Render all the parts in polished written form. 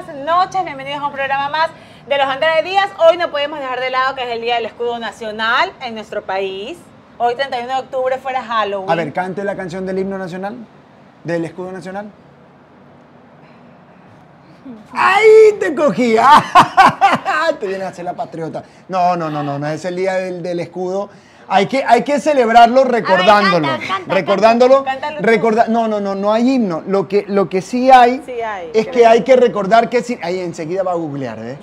noches, bienvenidos a un programa más de los Andrade Díaz. Hoy no podemos dejar de lado que es el Día del Escudo Nacional en nuestro país. Hoy 31 de octubre fuera Halloween. A ver, cante la canción del himno nacional, del escudo nacional. ¡Ahí te cogí! Te vienes a hacer la patriota. No es el día del escudo. Hay que celebrarlo recordándolo. Recordándolo. No hay himno. Lo que sí hay es que hay que recordar que ahí enseguida va a googlear, ¿eh?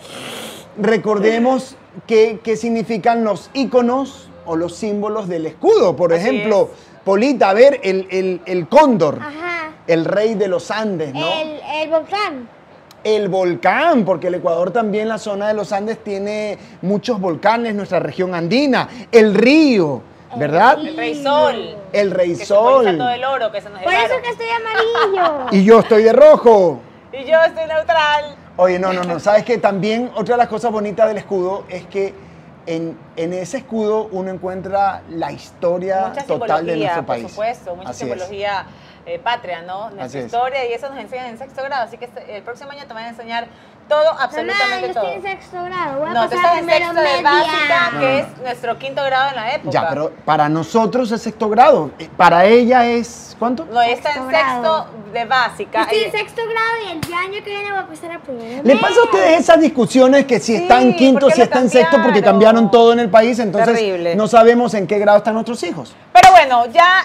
Recordemos qué significan los íconos o los símbolos del escudo. Por ejemplo, Polita, a ver, el cóndor. Ajá. El rey de los Andes, ¿no? El volcán. El volcán, porque el Ecuador también, la zona de los Andes, tiene muchos volcanes, nuestra región andina. El río, ¿verdad? El Rey Sol. El Rey que Sol. simboliza todo el oro que se nos Por llevaron. eso que estoy amarillo. Y yo estoy de rojo. Y yo estoy neutral. Oye, no. ¿Sabes qué? También otra de las cosas bonitas del escudo es que en ese escudo uno encuentra la historia total de nuestro país. Por supuesto, mucha Así simbología patria, ¿no? Nuestra historia, y eso nos enseñan en sexto grado, así que el próximo año te van a enseñar todo, absolutamente todo. Yo estoy en sexto grado, voy a No, tú pasar estás en primero sexto de media. básica, que es nuestro quinto grado en la época. Ya, pero para nosotros es sexto grado. Para ella es, ¿cuánto? No, ella está en Sexto sexto grado. de básica. Estoy en Ella- sexto grado y el año que viene voy a pasar a primero. ¿Le pasa a ustedes esas discusiones que si está en quinto, ¿por qué si lo está en sexto, porque cambiaron? cambiaron todo en el país, entonces Terrible. no sabemos en qué grado están nuestros hijos? Pero bueno, ya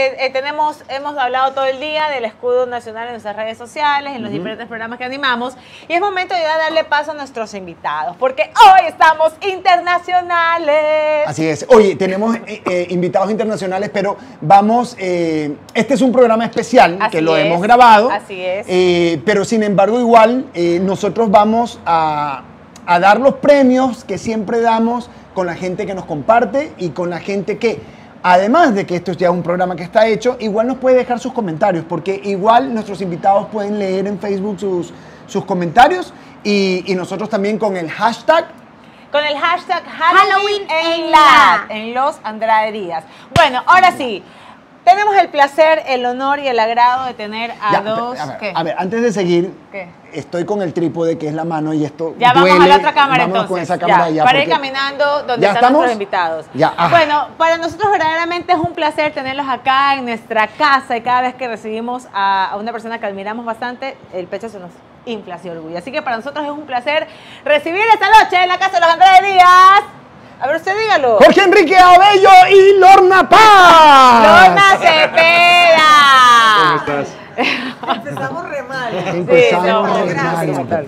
hemos hablado todo el día del escudo nacional en nuestras redes sociales, en los diferentes programas que animamos, y es momento de ya darle paso a nuestros invitados, porque hoy estamos internacionales. Así es. Oye, tenemos invitados internacionales, pero vamos, este es un programa especial Así que lo es, hemos grabado. así es. Pero sin embargo, igual, nosotros vamos a dar los premios que siempre damos con la gente que nos comparte y con la gente que, además de que esto ya es un programa que está hecho, igual nos puede dejar sus comentarios, porque igual nuestros invitados pueden leer en Facebook sus comentarios y nosotros también con el hashtag. Con el hashtag Halloween en los Andrade Díaz. Bueno, ahora sí, tenemos el placer, el honor y el agrado de tener a Ya, dos... a ver, antes de seguir, ¿Qué? estoy con el trípode que es la mano y esto Ya vamos duele. a la otra cámara Vámonos entonces. con esa cámara ya, para ir porque- caminando donde ¿Ya están estamos? nuestros invitados. Ya, ajá. Bueno, para nosotros verdaderamente es un placer tenerlos acá en nuestra casa, y cada vez que recibimos a una persona que admiramos bastante, el pecho se nos infla de orgullo. Así que para nosotros es un placer recibir esta noche en la casa de los Andrade Díaz. A ver, usted dígalo. Jorge Enrique Abello y Lorna Paz. Lorna Cepeda. ¿Cómo estás? Empezamos re mal. Empezamos no, re mal.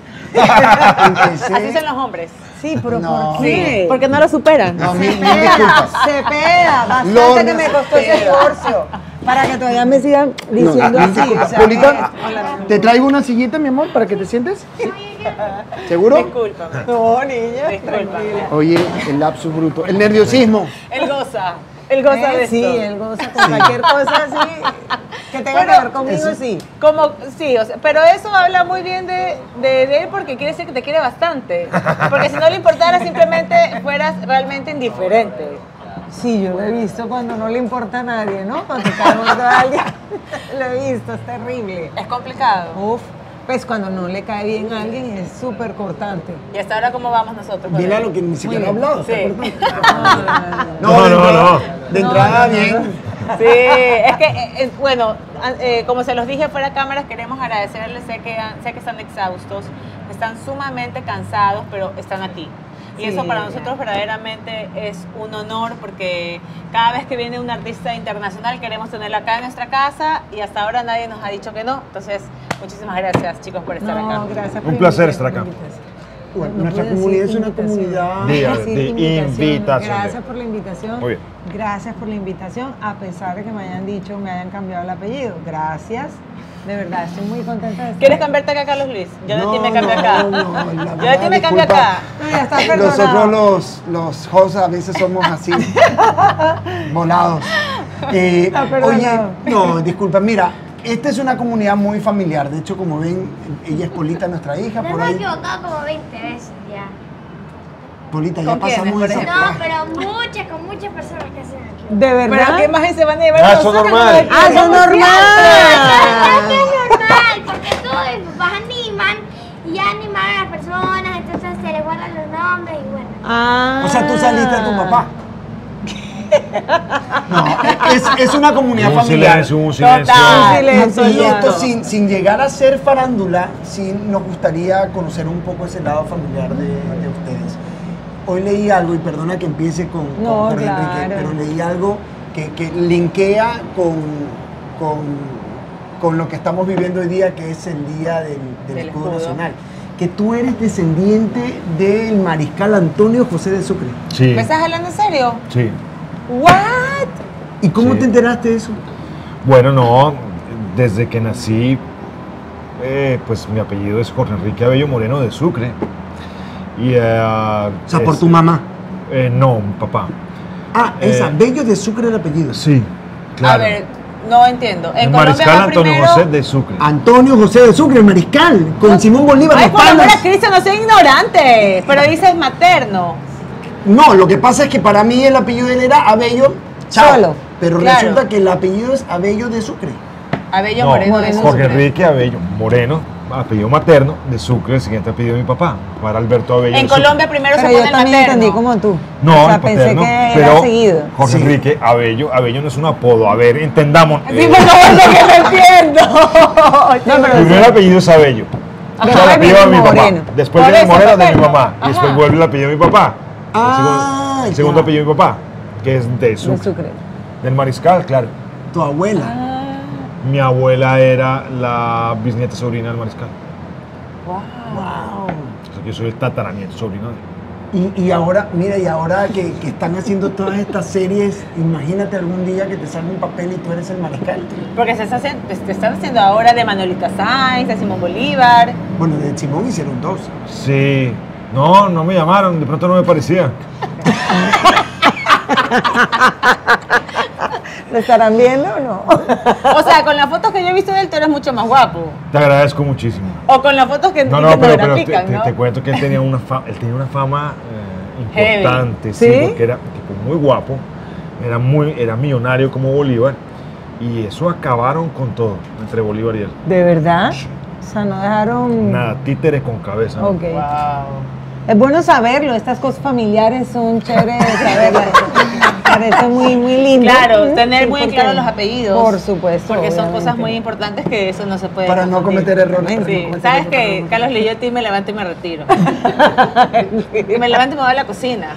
Así Empecé. son los hombres. Sí, pero No. ¿por qué? Porque no lo superan. No, mil disculpas. Cepeda, bastante Lorna que me costó ese Cepeda. esfuerzo para que todavía me sigan diciendo No, así. disculpa. o sea, Polita, hola, ¿te traigo una sillita, mi amor, para que te sientes? ¿Seguro? Discúlpame. no, niña, Discúlpame. tranquila. Oye, el lapsus bruto. El nerviosismo. Él goza. Él goza de Sí, esto. él goza con cualquier cosa así que tenga que ver conmigo, sí. Sí, o sea, pero eso habla muy bien de él, porque quiere decir que te quiere bastante. Porque si no le importara, simplemente fueras realmente indiferente. Sí, yo lo he visto cuando no le importa a nadie, ¿no? Cuando te cae gordo a alguien, lo he visto, es terrible. Es complicado. Uf, pues cuando no le cae bien a alguien es súper cortante. ¿Y hasta ahora cómo vamos nosotros? con Dile a él? lo que ni siquiera he bien. hablado. Sí. No. De entrada, bien. Sí, es que, bueno, como se los dije fuera de cámaras, queremos agradecerles, sé que están exhaustos, están sumamente cansados, pero están aquí. Y Sí. eso para nosotros verdaderamente es un honor, porque cada vez que viene un artista internacional queremos tenerlo acá en nuestra casa, y hasta ahora nadie nos ha dicho que no. Entonces, muchísimas gracias, chicos, por estar acá. No, gracias por Un placer invitarme, estar acá. por la invitación. Bueno, No nuestra pude comunidad decir es una invitación. comunidad. Diga, Sí, de invitación. Gracias por la invitación. Muy bien. Gracias por la invitación, a pesar de que me hayan dicho, me hayan cambiado el apellido. Gracias. De verdad, estoy muy contenta de estar. ¿Quieres cambiarte acá, Carlos Luis? Yo de ti me cambio acá. la Yo de ti verdad, me cambio disculpa. acá. No, ya está perdonado. Nosotros los hosts a veces somos así, volados. Está Oye, perdonado. no, disculpa, mira, esta es una comunidad muy familiar. De hecho, como ven, ella es Polita, nuestra hija, Me por he ahí. equivocado como 20 veces ya. Polita, ya ¿Con quiénes, pasamos por esa ejemplo? No, prueba. pero con muchas personas que hacen aquí. ¿De ¿Pero verdad? qué más se van a llevar? Ah, eso nosotros? normal. Ah, eso es normal. Es normal, porque todos mis papás animan y animan Ah. O sea, tú saliste de tu papá. No, es una comunidad Un familiar. silencio, un silencio. Total. Silencio, Y esto claro. sin llegar a ser farándula, sí nos gustaría conocer un poco ese lado familiar de ustedes. Hoy leí algo, y perdona que empiece con No, Jorge claro. Enrique, pero leí algo que linkea con lo que estamos viviendo hoy día, que es el Día del Del Escudo escudo. Nacional. Que tú eres descendiente del mariscal Antonio José de Sucre. Sí, ¿Me estás hablando en serio? sí. ¿What? ¿Y cómo Sí. te enteraste de eso? Bueno, no, desde que nací, pues mi apellido es Jorge Enrique Abello Moreno de Sucre. Y, O sea, por tu mamá. No, mi papá. Ah, es Abello de Sucre el apellido. Sí, claro. A ver, no entiendo. En el Colombia mariscal va Antonio primero... José de Sucre. Antonio José de Sucre, el mariscal, con Simón Bolívar. Ay, los por amor panas. a Cristo, no soy ignorante. Pero dices materno. No, lo que pasa es que para mí el apellido de él era Abello chao, Solo. pero Claro. resulta que el apellido es Abello de Sucre. Abello No, Moreno de Jorge Sucre. Enrique Abello Moreno, apellido materno de Sucre, el siguiente apellido de mi papá, para Alberto Abello. En de Sucre. Colombia primero se Pero pone yo el también materno. entendí como tú. No, o sea, el pensé paterno, que pero era seguido. Jorge Sí. Enrique Abello no es un apodo. A ver, entendamos. Sí, por favor, lo que no entiendo. No, pero El primer apellido es Abello. O sea, el apellido de mi papá. Moreno. Después Por viene eso, Moreno de mi paterno. mamá. Y después Ajá. vuelve el apellido de mi papá. Ah, El segundo ya. apellido de mi papá, que es de de Sucre. Sucre. Del mariscal, claro. Tu abuela. Mi abuela era la bisnieta sobrina del mariscal. Wow. O sea, que yo soy el tataranieto sobrino de él. Y ahora, mira, y ahora que están haciendo todas estas series, imagínate algún día que te salga un papel y tú eres el mariscal. Porque se están haciendo ahora de Manuelita Sáenz, de Simón Bolívar. Bueno, de Simón hicieron dos. Sí. No, no me llamaron, de pronto no me parecía. ¿Lo estarán viendo o no? O sea, con las fotos que yo he visto de él, tú eres mucho más guapo. Te agradezco muchísimo. O con las fotos que, No, que no, nos pero grafican, ¿no? te cuento que él tenía una fama Heavy. importante, sí, ¿Sí? porque era tipo muy guapo, era millonario como Bolívar, y eso acabaron con todo entre Bolívar y él. ¿De verdad? O sea, no dejaron... Nada, títere con cabeza. ¿no? Ok. Wow. Es bueno saberlo, estas cosas familiares son chéveres de saberlas. Parece muy, muy lindo. Claro, ¿Mm? tener Sí, muy porque- claros los apellidos. Por supuesto. Porque son obviamente. cosas muy importantes que eso no se puede Para no confundir. cometer errores. para no Sí, cometer sabes errores, que Carlos leyó a ti, me levanto y me retiro. Me levanto y me voy a la cocina.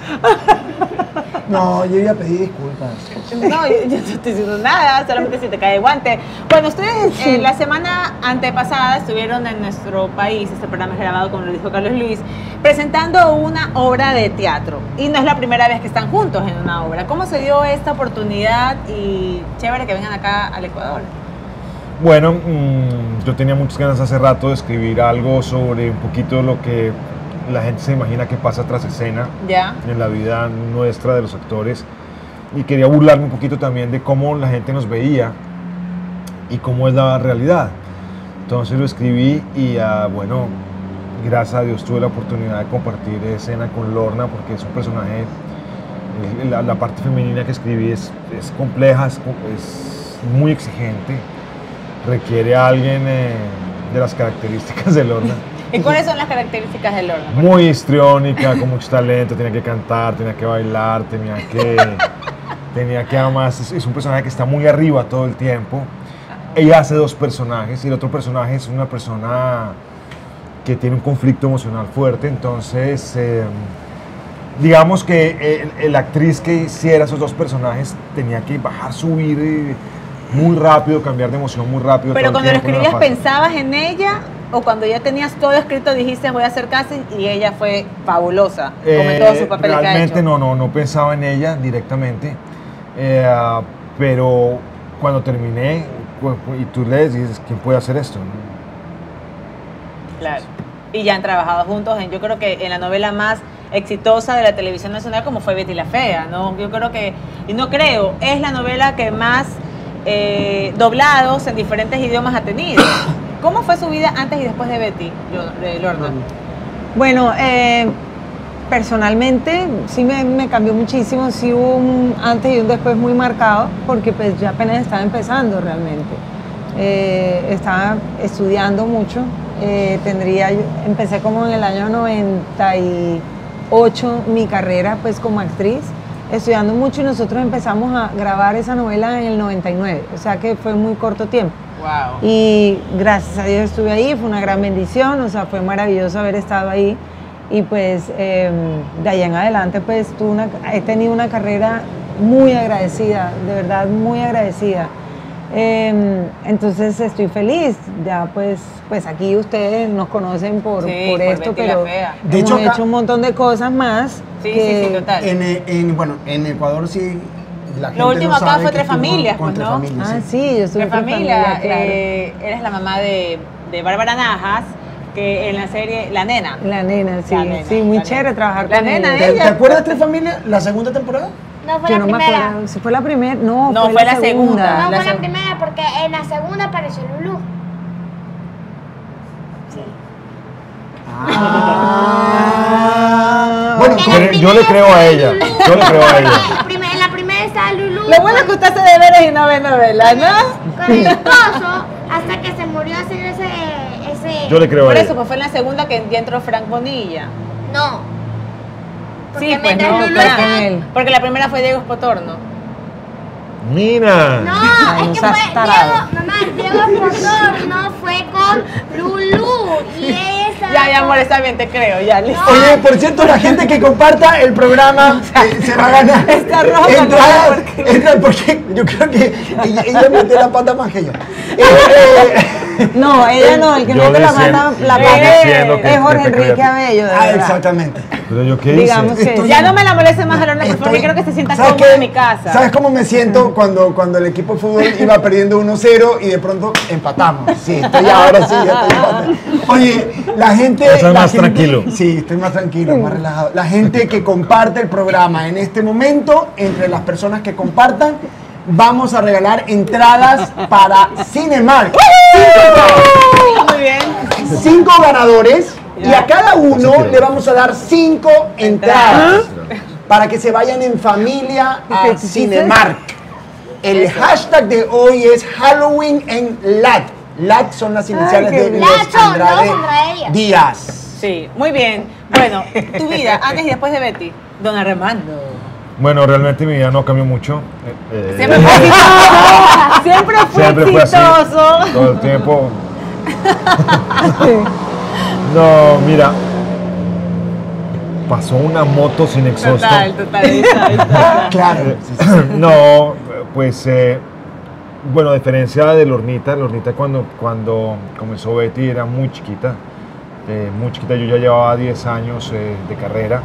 No, yo ya pedí disculpas. No, yo no estoy diciendo nada, solamente si te cae guante. Bueno, ustedes la semana antepasada estuvieron en nuestro país, este programa es grabado, como lo dijo Carlos Luis, presentando una obra de teatro. Y no es la primera vez que están juntos en una obra. ¿Cómo se dio esta oportunidad y chévere que vengan acá al Ecuador? Bueno, yo tenía muchas ganas hace rato de escribir algo sobre un poquito lo que la gente se imagina que pasa tras escena ¿Ya? en la vida nuestra de los actores, y quería burlarme un poquito también de cómo la gente nos veía y cómo es la realidad. Entonces lo escribí y bueno, gracias a Dios tuve la oportunidad de compartir escena con Lorna, porque es un personaje, la parte femenina que escribí es compleja, es muy exigente, requiere a alguien de las características de Lorna. ¿Y cuáles son las características de Lorna? Muy histriónica, con mucho talento, tenía que cantar, tenía que bailar, tenía que además, es un personaje que está muy arriba todo el tiempo. Ella hace dos personajes y el otro personaje es una persona que tiene un conflicto emocional fuerte, entonces digamos que la actriz que hiciera esos dos personajes tenía que bajar, subir muy rápido, cambiar de emoción muy rápido. Pero todo el cuando lo tiempo, no era escribías, fácil. ¿pensabas en ella? ¿O cuando ya tenías todo escrito dijiste voy a hacer casting y ella fue fabulosa, como en todos sus papeles que ha Realmente hecho? no pensaba en ella directamente, pero cuando terminé y tú lees dices, ¿quién puede hacer esto? Claro. Y ya han trabajado juntos yo creo que en la novela más exitosa de la televisión nacional como fue Betty la Fea, ¿no? Yo creo que, y no creo, es la novela que más doblados en diferentes idiomas ha tenido. ¿Cómo fue su vida antes y después de Betty, Lorna? Bueno, personalmente sí me cambió muchísimo, sí hubo un antes y un después muy marcado, porque pues ya apenas estaba empezando realmente. Estaba estudiando mucho, empecé como en el año 93, 2008 mi carrera pues como actriz, estudiando mucho, y nosotros empezamos a grabar esa novela en el 99, o sea que fue muy corto tiempo. Wow. Y gracias a Dios estuve ahí, fue una gran bendición, o sea, fue maravilloso haber estado ahí. Y pues de allá en adelante pues he tenido una carrera muy agradecida, de verdad muy agradecida. Entonces estoy feliz, ya pues aquí ustedes nos conocen por esto, Betty la pero Fea. De hemos hecho, hecho un montón de cosas más. Sí, total. Bueno, en Ecuador sí. La gente Lo último no acá sabe fue que Tres estuvo Familias, con pues, Tres ¿no? Familias, Ah, sí. sí, yo estuve De con familia, claro. eres la mamá de Bárbara Najas, que en la serie La Nena. La nena, sí, La nena, sí, muy la chévere nena. trabajar La con nena, ella. ¿Te acuerdas de Tres Familias? ¿La segunda temporada? No fue Yo la no me primera. acuerdo, si fue la primera, no, No, fue la segunda. No La fue la seg- primera porque en la segunda apareció Lulú. Sí. Bueno, Porque en la Yo le creo a ella. Lulú. Yo le creo a ella. En la primera estaba Lulú Lo bueno es que usted hace deberes y no ve novelas, ¿no? con el esposo hasta que se murió hacer ese Yo le creo Por a eso, ella. pues fue en la segunda que ya entró Frank Bonilla. No. Porque Sí, pues mientras no, Lulú claro. estaba- Con él. Porque la primera fue Diego Spotorno. Mira. No, Ay, es no que seas fue tarado. Diego Esposor, no fue con Lulú. Y ella estaba Ya, con- amor, está bien, te creo, ya, listo. Oye, por cierto, la gente que comparta el programa se va a ganar. Está roja, entradas, ¿no? ¿Por qué? porque yo creo que ella metió la pata más que yo. No, ella no, el que Yo mete la diciendo- pata, yo diciendo que es Jorge te creo. Enrique Abello, de Ah, verdad. exactamente. Pero yo qué hice. Digamos que Estoy- Ya no me la moleste más, Alona, por favor, Estoy- que quiero que se sienta ¿sabes cómoda qué? en mi casa. ¿Sabes cómo me siento cuando el equipo de fútbol iba perdiendo 1-0 y de pronto empatamos? Sí, ahora sí, ya estoy empatando. Oye, la gente... Estás la más gente- tranquilo. Sí, estoy más tranquilo, más relajado. La gente que comparte el programa en este momento, entre las personas que compartan, vamos a regalar entradas para Cinemark. Muy bien. 5 ganadores y a cada uno quiero. le vamos a dar 5 entradas para que se vayan en familia a ¿Qué dices? Cinemark. El hashtag de hoy es Halloween en LAT. LAT son las iniciales qué de bien. los Lat son Andrade los Andrade Díaz. Sí, muy bien. Bueno, tu vida, antes y después de Betty. Don Armando. Bueno, realmente mi vida no cambió mucho. Siempre fue exitoso. Siempre fue Siempre fue así. exitoso. Todo el tiempo. No, mira. Pasó una moto sin exhausto. Total, ahí está. Claro. No, pues, bueno, a diferencia de Lornita cuando comenzó Betty era muy chiquita, yo ya llevaba 10 años de carrera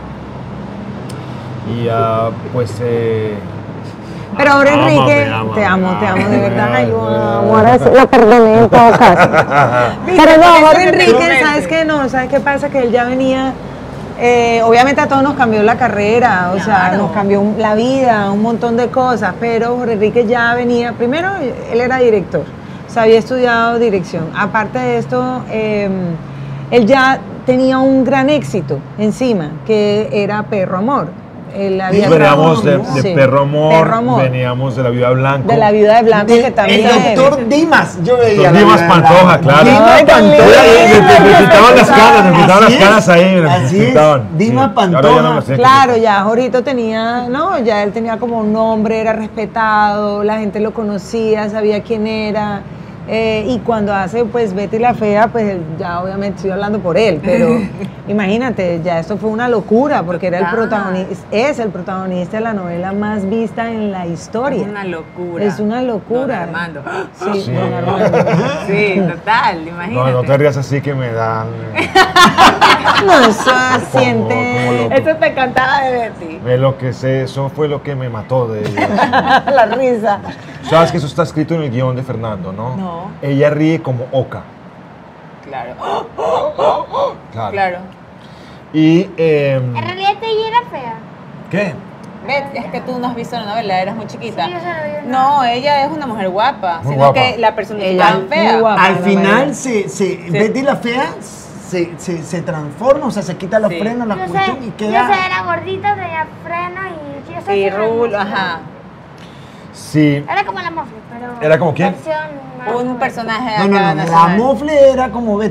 y pues... Pero ahora Enrique, te amo de verdad. Ay, lo amo, ahora sí lo perdoné en todo caso. Pero no, ahora Enrique, ¿sabes qué? No, ¿sabes qué pasa? Que él ya venía, obviamente a todos nos cambió la carrera, o sea, Claro. nos cambió la vida, un montón de cosas, pero Jorge Enrique ya venía, primero él era director, o sea, había estudiado dirección. Aparte de esto, él ya tenía un gran éxito encima, que era Perro Amor. Él había Veníamos de trabajado- sí, Perro Amor, Perro Amor, veníamos de La Viuda Blanco. de La Viuda de Blanco, que también... El doctor Dimas, yo veía. Doctor Dimas Pantoja, claro. Dimas Ay, tan lindo. Pantoja. Me quitaban las canas, me quitaban Así las canas es, ahí, me así las es. quitaban. Dimas Sí, ahora ya Pantoja. no me las tienen que Claro, quitar. ya Jorito tenía, no, ya él tenía como un nombre, era respetado, la gente lo conocía, sabía quién era. Y cuando hace pues Betty la Fea, pues ya obviamente estoy hablando por él, pero imagínate, ya esto fue una locura porque era el protagonista, es el protagonista de la novela más vista en la historia. Es una locura. Es una locura. Don Armando. Sí, Sí. Don Armando. Sí, total, imagínate. No, no te rías así que me dan... No, eso como siente loco. Esto te encantaba de Betty. Me lo que sé, eso fue lo que me mató de ella. la risa. Sabes que eso está escrito en el guión de Fernando, ¿no? No. Ella ríe como oca. Claro. Claro. Claro. Y... En realidad ella era fea. ¿Qué? Betty, es que tú no has visto la novela, eras muy chiquita. Sí, yo se lo vi. No, ella es una mujer guapa, Muy sino guapa. que la Ella personificaban es fea. muy guapa. Al la final, novela. Betty la Fea se transforma, o sea, se quita los Sí. frenos, la Yo sé, cuestión y yo queda... sé, era gordita, tenía freno y yo sé Sí, que era rulo, hermosa. ajá. Sí. Era como la mafia, pero... ¿Era como quién? versión más Un joven. personaje No, acá la nacional. mofle era como Betty.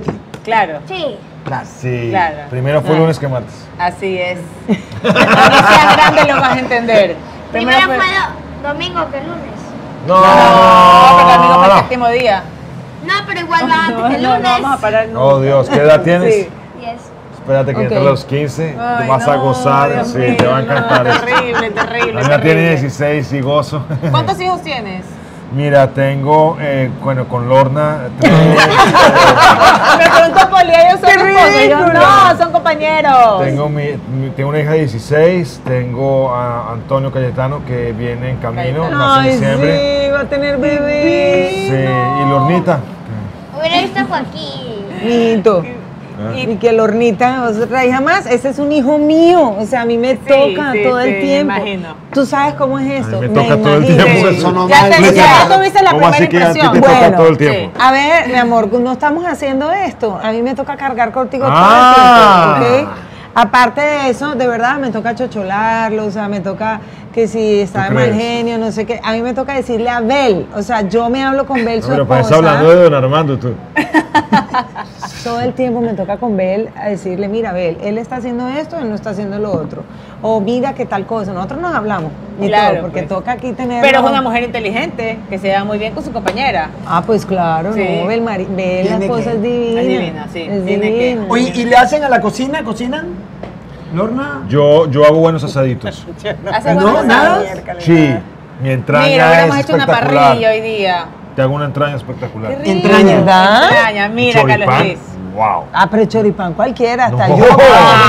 Claro, Sí. Claro. Sí. Claro. Primero fue lunes que martes. así es. Cuando seas grande lo vas a entender. Primero fue- fue domingo que lunes. No, No, porque amigo fue el séptimo día. No, pero igual va antes que No lunes. vamos a parar nunca. Oh Dios, ¿qué edad tienes? Sí. 10. Espérate que Ok. entre los 15, Ay, te vas a no, gozar, Dios sí, mío, te va a encantar. no, esto. terrible, terrible. La mía tiene terrible. 16 y gozo. ¿Cuántos hijos tienes? Mira, tengo, bueno, con Lorna, tengo, Me preguntó Polia, ellos son ¡Qué esposos. Y yo, ridículo! no, son compañeros. tengo una hija de 16, tengo a Antonio Cayetano que viene en camino, Cayetano. nace en Ay, diciembre. sí, va a tener bebé. Sí, y Lornita. Hubiera visto a Joaquín. Mijito. Y que Lornita, otra hija más, ese es un hijo mío. O sea, a mí me toca sí, todo el sí, tiempo. imagino. ¿Tú sabes cómo es esto? A mí me toca todo el imagino. tiempo. Eso no Ya, mal, te, Lisa. ya tuviste la ¿Cómo primera así que a ti te impresión. toca Bueno, todo el tiempo? A ver, mi amor, no estamos haciendo esto. A mí me toca cargar contigo Ah. todo el tiempo, ¿ok? Aparte de eso, de verdad, me toca chocholarlo, o sea, me toca que si está de ¿Tú mal crees? genio, no sé qué. A mí me toca decirle a Bel, o sea, yo me hablo con Bel, No, su pero esposa. estás hablando de Don Armando, tú. Todo el tiempo me toca con Bel a decirle, mira, Bel, él está haciendo esto, él no está haciendo lo otro. O mira qué tal cosa. Nosotros nos hablamos, y Claro, todo, porque pues. toca aquí tener... Pero es una mujer inteligente, que se lleva muy bien con su compañera. Ah, pues claro, Sí. no, Bel, Bel las Tiene cosas que- divinas. Es divina, sí, Es tiene que- divina. Oye, ¿y le hacen a la cocina? ¿Cocinan? ¿Lorna? Yo hago buenos asaditos. Hace No, buenos nada. asados. Sí, mi entraña Mira, hubiéramos es hecho una espectacular. parrilla hoy día. Te hago una entraña espectacular. Qué rico. Entraña. ¿Verdad? Entraña, mira, Carlos Choripán, Luis. wow. Ah, pero choripán cualquiera, hasta No. yo como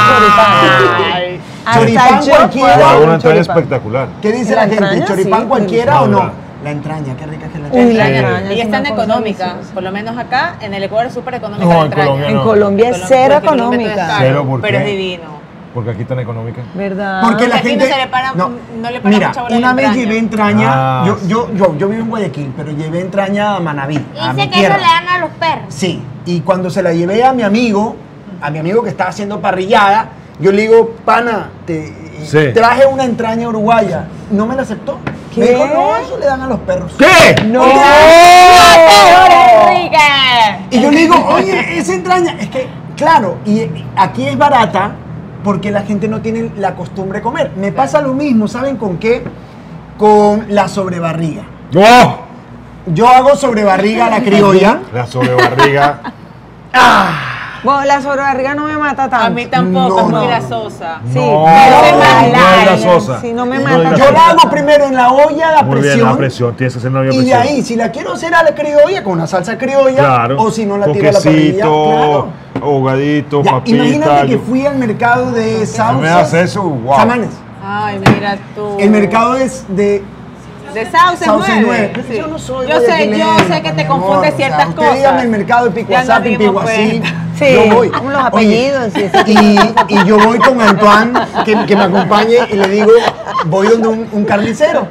Ay. choripán. Choripán Hasta yo cualquiera. Te puedo hago con una entraña choripán. espectacular. ¿Qué dice ¿La la gente? entraña? ¿Choripán Sí, cualquiera sí. o no? No. La entraña, qué rica que es la Uy, entraña. la Sí. entraña Y es está una en cosa económica, deliciosa. por lo menos acá, en el Ecuador es súper económica No, la en entraña. Colombia En no. Colombia es cero Porque el kilómetro es económica. caro, Cero, ¿por pero qué? es divino. Porque aquí tan económica. ¿Verdad? Porque la aquí gente. no se le para- no le para mira, mucha bola a la una vez entraña. llevé entraña. Ah, Yo vivo en Guayaquil, pero llevé entraña a Manaví, a mi Dice que tierra. eso le dan a los perros. Sí, y cuando se la llevé a mi amigo que estaba haciendo parrillada, yo le digo, pana, Sí. traje una entraña uruguaya. No me la aceptó. ¿Qué? Me dijo, no, eso le dan a los perros. ¿Qué? ¡No! Enrique! Y yo le digo, oye, esa entraña, es que, claro, y aquí es barata porque la gente no tiene la costumbre de comer. Me pasa lo mismo, ¿saben con qué? Con la sobrebarriga. ¡Oh! Yo hago sobrebarriga a la criolla. La sobrebarriga. Bueno, la sobrebarriga no me mata tanto. A mí tampoco, No, es muy no. grasosa. Sí, No, pero se no mala. es grasosa. Sí, no me No mata. es Yo grasosa. la hago primero en la olla a Muy bien, presión. la presión, tienes que hacer una olla a Y de presión. ahí, si la quiero hacer a la criolla, con una salsa criolla, Claro. o si no la con tiro a la parrilla. quesito, Claro. ahogadito, Ya, papita. imagínate que fui al mercado de sauces. me das eso, wow. Samanes. Ay, mira tú. El mercado es de De Sauces Sauces 9. 9. Sí. Yo no soy Yo sé guayaquileño, que te mi confunde amor. ciertas Usted cosas. dígame el mercado de Picuasapi, Ya nos dimos Piguasí. cuenta. Sí, Yo voy. como los Oye, apellidos y ese y yo voy con Antoine, que me acompañe, y le digo, voy donde un carnicero.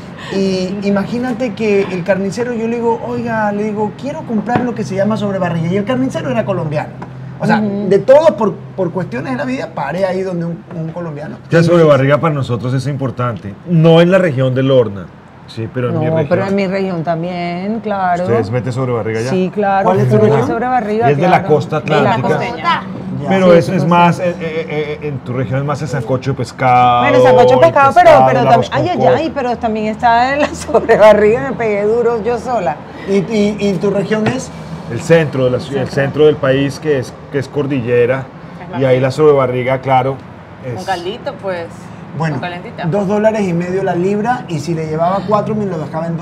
Y imagínate que el carnicero, yo le digo, oiga, le digo, quiero comprar lo que se llama sobrebarriga. Y el carnicero era colombiano. O sea, de todo, por cuestiones de la vida, paré ahí donde un colombiano. La sobrebarriga para nosotros es importante. No en la región de Lorna, sí, pero en mi No, región. pero en mi región también, claro. ¿Ustedes meten sobrebarriga ya? Sí, claro. ¿Cuál es tu Yo región? sobre barriga, Y es de la costa De la atlántica. costeña. Ya. Pero Sí, eso es sí, más, en tu región es más el sancocho de pescado. Bueno, sancocho de pescado, pero el también, arroz con ay, coco. pero también está en la sobrebarriga, me pegué duro yo sola. ¿Y tu región es? El centro de la ciudad, el centro del país que es cordillera, y ahí la sobrebarriga, claro, Un es caldito, pues. Bueno, Con calentita. $2.50 la libra, y si le llevaba 4, me lo dejaba en $2.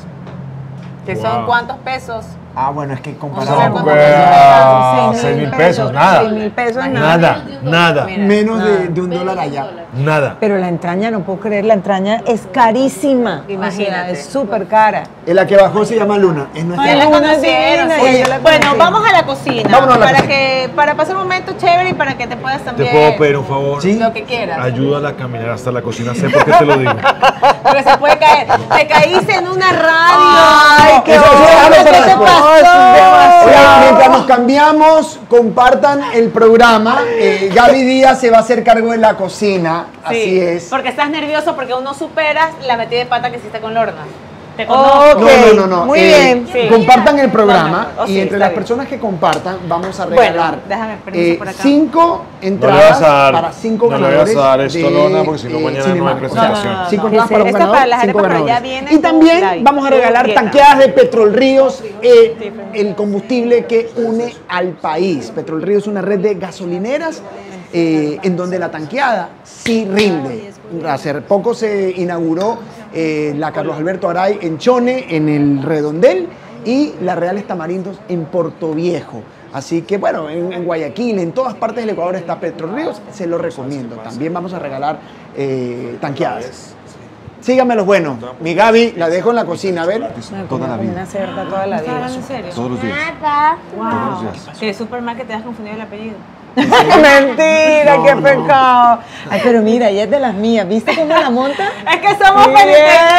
¿Que son Wow. cuántos pesos? Ah, bueno, es que No, comparado ¿cuánto con pesos? 6.000 pesos, nada. 6.000 pesos, nada. Nada, nada, Mira. menos de $1 allá. nada. Pero la entraña, no puedo creer, la entraña es carísima. O sea, Imagínate. es súper cara. La que bajó se llama Luna, es nuestra. Ya la Una conocieron. divina, sí. yo la Bueno, conocí. vamos a la cocina. Vámonos a la para cocina. para pasar un momento chévere y para que te puedas ¿Te también. puedo pedir un favor? Sí. Lo que quieras. Ayúdala a caminar hasta la cocina, sé por qué te lo digo. Porque se puede caer. Te caíste en una radio. Ay, qué Eso déjalo ¿Qué para te después. pasó? Oigan, mientras nos cambiamos, compartan el programa. Gaby Díaz se va a hacer cargo de la cocina, Sí, así es. Porque estás nervioso porque aún no superas la metida de pata que hiciste con Lorna. Te conozco. Ok, No. muy bien. Sí. Compartan el programa No. Oh, y sí, entre está las bien. personas que compartan vamos a regalar Bueno, déjame, permiso por acá. 5 No entradas le vas a dar, para 5 no le ganadores. vas a dar esto, de, Lorna, porque si no mañana no hay Cinemark. presentación. No. 5 entradas para un Esto es ganador, para las 5 arepas, pero ya ganadores. viene Y con también light, vamos a con regalar dieta. tanqueadas de Petrol Ríos, el combustible que une al país. Petrol Ríos es una red de gasolineras en donde la tanqueada sí rinde. Hace poco se inauguró la Carlos Alberto Aray en Chone, en el Redondel, y la Reales Tamarindos en Portoviejo. Así que bueno, en Guayaquil, en todas partes del Ecuador está Petrol Ríos, se lo recomiendo. También vamos a regalar tanqueadas. Síganme los buenos. Mi Gaby la dejo en la cocina, a ver. Toda la vida. Una cerda toda la ¿Estás vida. hablando en serio? Todos los días. Nada. Wow. Que es súper mal que te has confundido el apellido. Mentira, qué pecado. Ay, pero mira, ella es de las mías. ¿Viste cómo la monta? Es que somos Bien.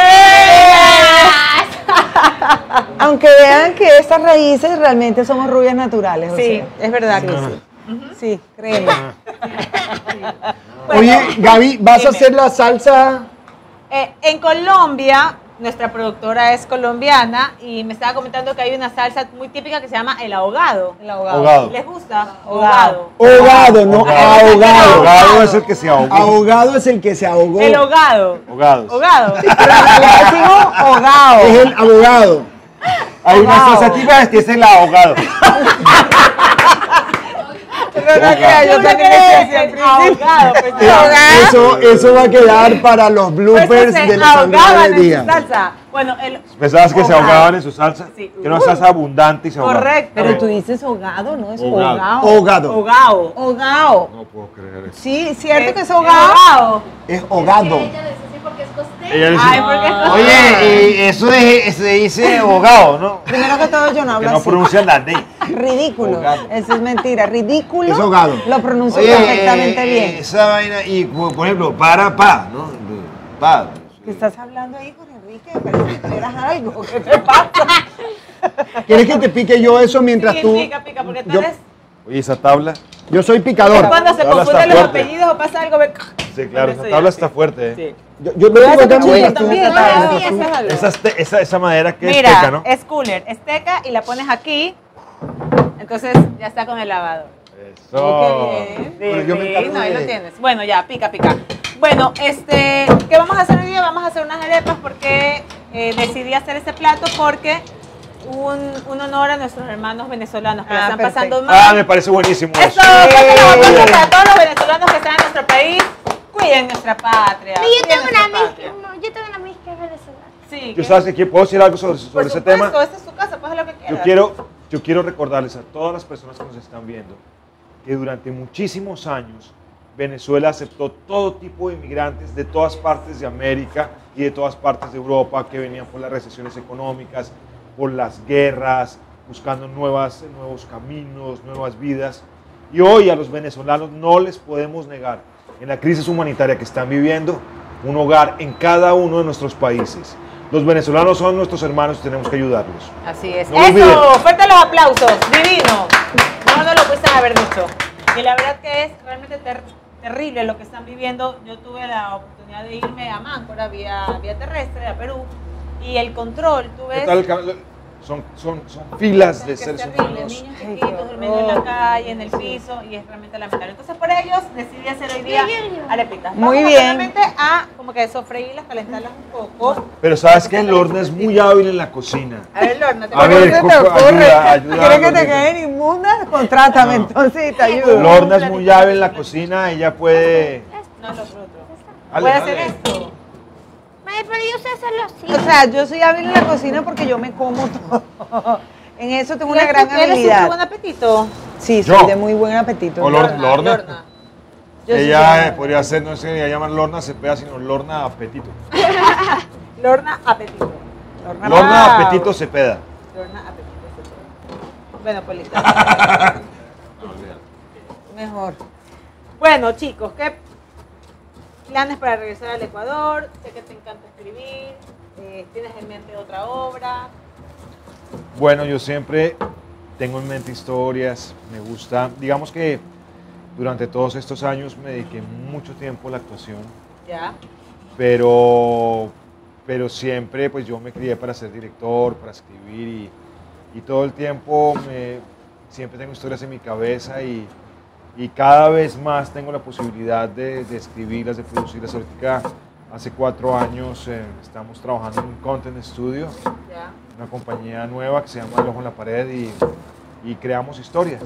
Aunque vean que estas raíces realmente somos rubias naturales. o Sí, sea. es verdad que sí. Sí, créeme. Oye, Gaby, ¿vas a dime. hacer la salsa? En Colombia, nuestra productora es colombiana y me estaba comentando que hay una salsa muy típica que se llama el ahogado. El ahogado. Ahogado. ¿Les gusta? Ahogado. Ahogado, no ahogado. Ahogado es el que se ahogó. Ahogado es el que se ahogó. El ahogado. Ahogados. Ahogado. Pero en realidad decimos ahogado. Es el abogado. Hay una salsa típica que es el ahogado. Pero no creas, yo ¿Tú sé qué que crees? decía al El principio. ahogado. Pues, Eso va a quedar para los bloopers pues, de se la sandía ahogaban del en día. su salsa. Bueno, el ¿Pensabas que se ahogado. ahogaban en su salsa? Sí. Que era una salsa abundante y se ahogaban. Correcto. Pero tú dices ahogado, ¿no? Es Ahogado. ahogado. Ahogado. Ahogado. Ahogado. No puedo creer eso. Sí, cierto que es ahogado. Ahogado. Es ahogado. Ella dice así porque es costeña. Ella dice, Ay, porque es oye, eso se dice ahogado, ¿no? Primero que todo, yo no Que hablo no así. pronuncian la D. Ridículo. Ahogado. Eso es mentira. Ridículo. Es ahogado. Lo pronuncio Oye, perfectamente bien. esa vaina, y por ejemplo, pa, ¿no? Pa. ¿Qué estás hablando ahí, Jorge Enrique? Parece que tuvieras algo. ¿Qué te pasa? ¿Quieres que te pique yo eso mientras Sí, tú? pica, porque tú yo, eres... Oye, esa tabla. yo soy picador. Cuando se La tabla confunden está los fuerte. apellidos o pasa algo, ve... Sí, claro, Eso esa ya, tabla sí. está fuerte, ¿eh? Sí. Yo lo digo acá Oye, mientras tú. también, Ah, sí, sí, eso es algo. Esa madera que es Mira, teca, ¿no? es cooler, es teca y la pones aquí, entonces ya está con el lavado. Eso. Bueno, yo me encargo No, ahí de- lo tienes. Bueno, ya, pica. Bueno, ¿qué vamos a hacer hoy día? Vamos a hacer unas arepas porque decidí hacer este plato porque un honor a nuestros hermanos venezolanos que la están perfecto. pasando mal. Ah, me parece buenísimo Eso, eso. fuerte los aplausos para todos los venezolanos que están en nuestro país. Cuiden nuestra patria. Pero yo cuiden tengo una nuestra amiga, patria. no, yo tengo una amiga que es venezolana. Sí, Yo sabes que puedo decir algo sobre por ese supuesto, tema. esta es su casa, puedes hacer lo que quieras. Yo quiero recordarles a todas las personas que nos están viendo que durante muchísimos años Venezuela aceptó todo tipo de inmigrantes de todas partes de América y de todas partes de Europa que venían por las recesiones económicas, por las guerras, buscando nuevos caminos, nuevas vidas. Y hoy a los venezolanos no les podemos negar, en la crisis humanitaria que están viviendo, un hogar en cada uno de nuestros países. Los venezolanos son nuestros hermanos y tenemos que ayudarlos. Así es. No lo olviden. ¡Eso! ¡Fuerte los aplausos! ¡Divino! No lo pudiste haber dicho. Y la verdad que es realmente terrible lo que están viviendo. Yo tuve la oportunidad de irme a Máncora vía terrestre, a Perú, y el control, tú ves... ¿Qué tal son filas de que es seres terrible, humanos? niños chiquitos durmiendo en la calle, en el piso, y es realmente lamentable. Entonces, por ellos decidí hacer hoy día arepitas. Muy Vamos bien. solamente a como que sofreírlas, calentarlas un poco. Pero sabes que Lorna es muy hábil en la cocina. A ver, Lorna, A ver, ¿Qué te ocurre? ayuda, ¿Quieres que te Lorna. queden inmundas? Contrátame, entonces y te ayudo. Lorna es muy hábil en la cocina, ella puede... No, los otros. Dale, Voy a dale. hacer esto. Madre, pero yo sé hacerlo así. O sea, yo soy hábil en la cocina porque yo me como todo. En eso tengo una ¿Eres gran tú que eres habilidad. un buen apetito? Sí, Yo. soy de muy buen apetito. O Lorna. Yo sí Ella soy- podría ser, no sé, ella llama Lorna Cepeda, sino Lorna Apetito. Lorna Apetito. Lorna Apetito Cepeda. Lorna Apetito. Bueno, pues listo. Mejor. Bueno, chicos, ¿qué planes para regresar al Ecuador? Sé que te encanta escribir. ¿Tienes en mente otra obra? Bueno, yo siempre tengo en mente historias, me gusta, digamos que durante todos estos años me dediqué mucho tiempo a la actuación, Ya. pero pero siempre pues yo me crié para ser director, para escribir y todo el tiempo siempre tengo historias en mi cabeza y cada vez más tengo la posibilidad de escribirlas, de producirlas. Ahorita, hace 4 años estamos trabajando en un Content Studio, una compañía nueva que se llama El Ojo en la Pared y creamos historias.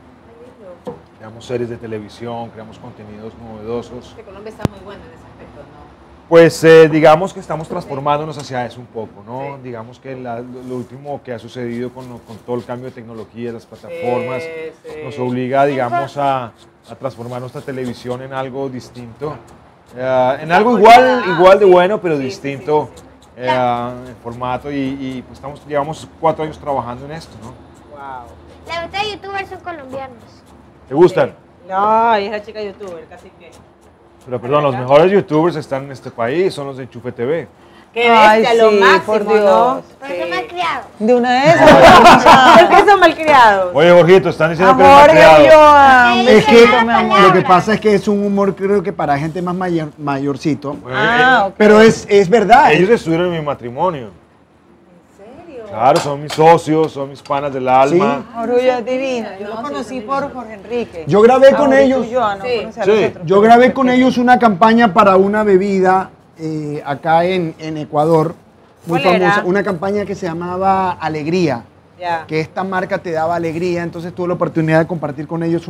Creamos series de televisión, creamos contenidos novedosos. Colombia está muy buena en ese aspecto, ¿no? Pues digamos que estamos transformándonos hacia eso un poco, ¿no? Sí. Digamos que lo último que ha sucedido con todo el cambio de tecnología, las plataformas, nos obliga, digamos, a transformar nuestra televisión en algo distinto. En algo igual de bueno, pero distinto en formato y pues llevamos 4 años trabajando en esto, ¿no? Wow. La mitad de youtubers son colombianos. ¿Te gustan? No, es la chica youtuber, casi que. Pero perdón, los mejores youtubers están en este país, son los de Enchufe TV. Qué bestia, lo máximo, por ¿no? Dios. Pero son malcriados. De una de esas. ¿Por qué son malcriados? Oye, Jorgito, están diciendo que Amor, eres malcriado. yo Es que mi amor. lo que pasa es que es un humor, creo que para gente más mayorcito. Bueno, ok. Pero es verdad. ellos estuvieron en mi matrimonio. ¿En serio? Claro, son mis socios, son mis panas del alma. Orgullo es divino. Yo No, lo sí, conocí son por divinos. Jorge Enrique. Yo grabé con Ahorita ellos. Yo, no Sí. conocía a Sí. los otros, Yo pero grabé con perfecto. ellos una campaña para una bebida acá en Ecuador, muy ¿Cuál era? famosa. Una campaña que se llamaba Alegría, Ya. que esta marca te daba alegría. Entonces tuve la oportunidad de compartir con ellos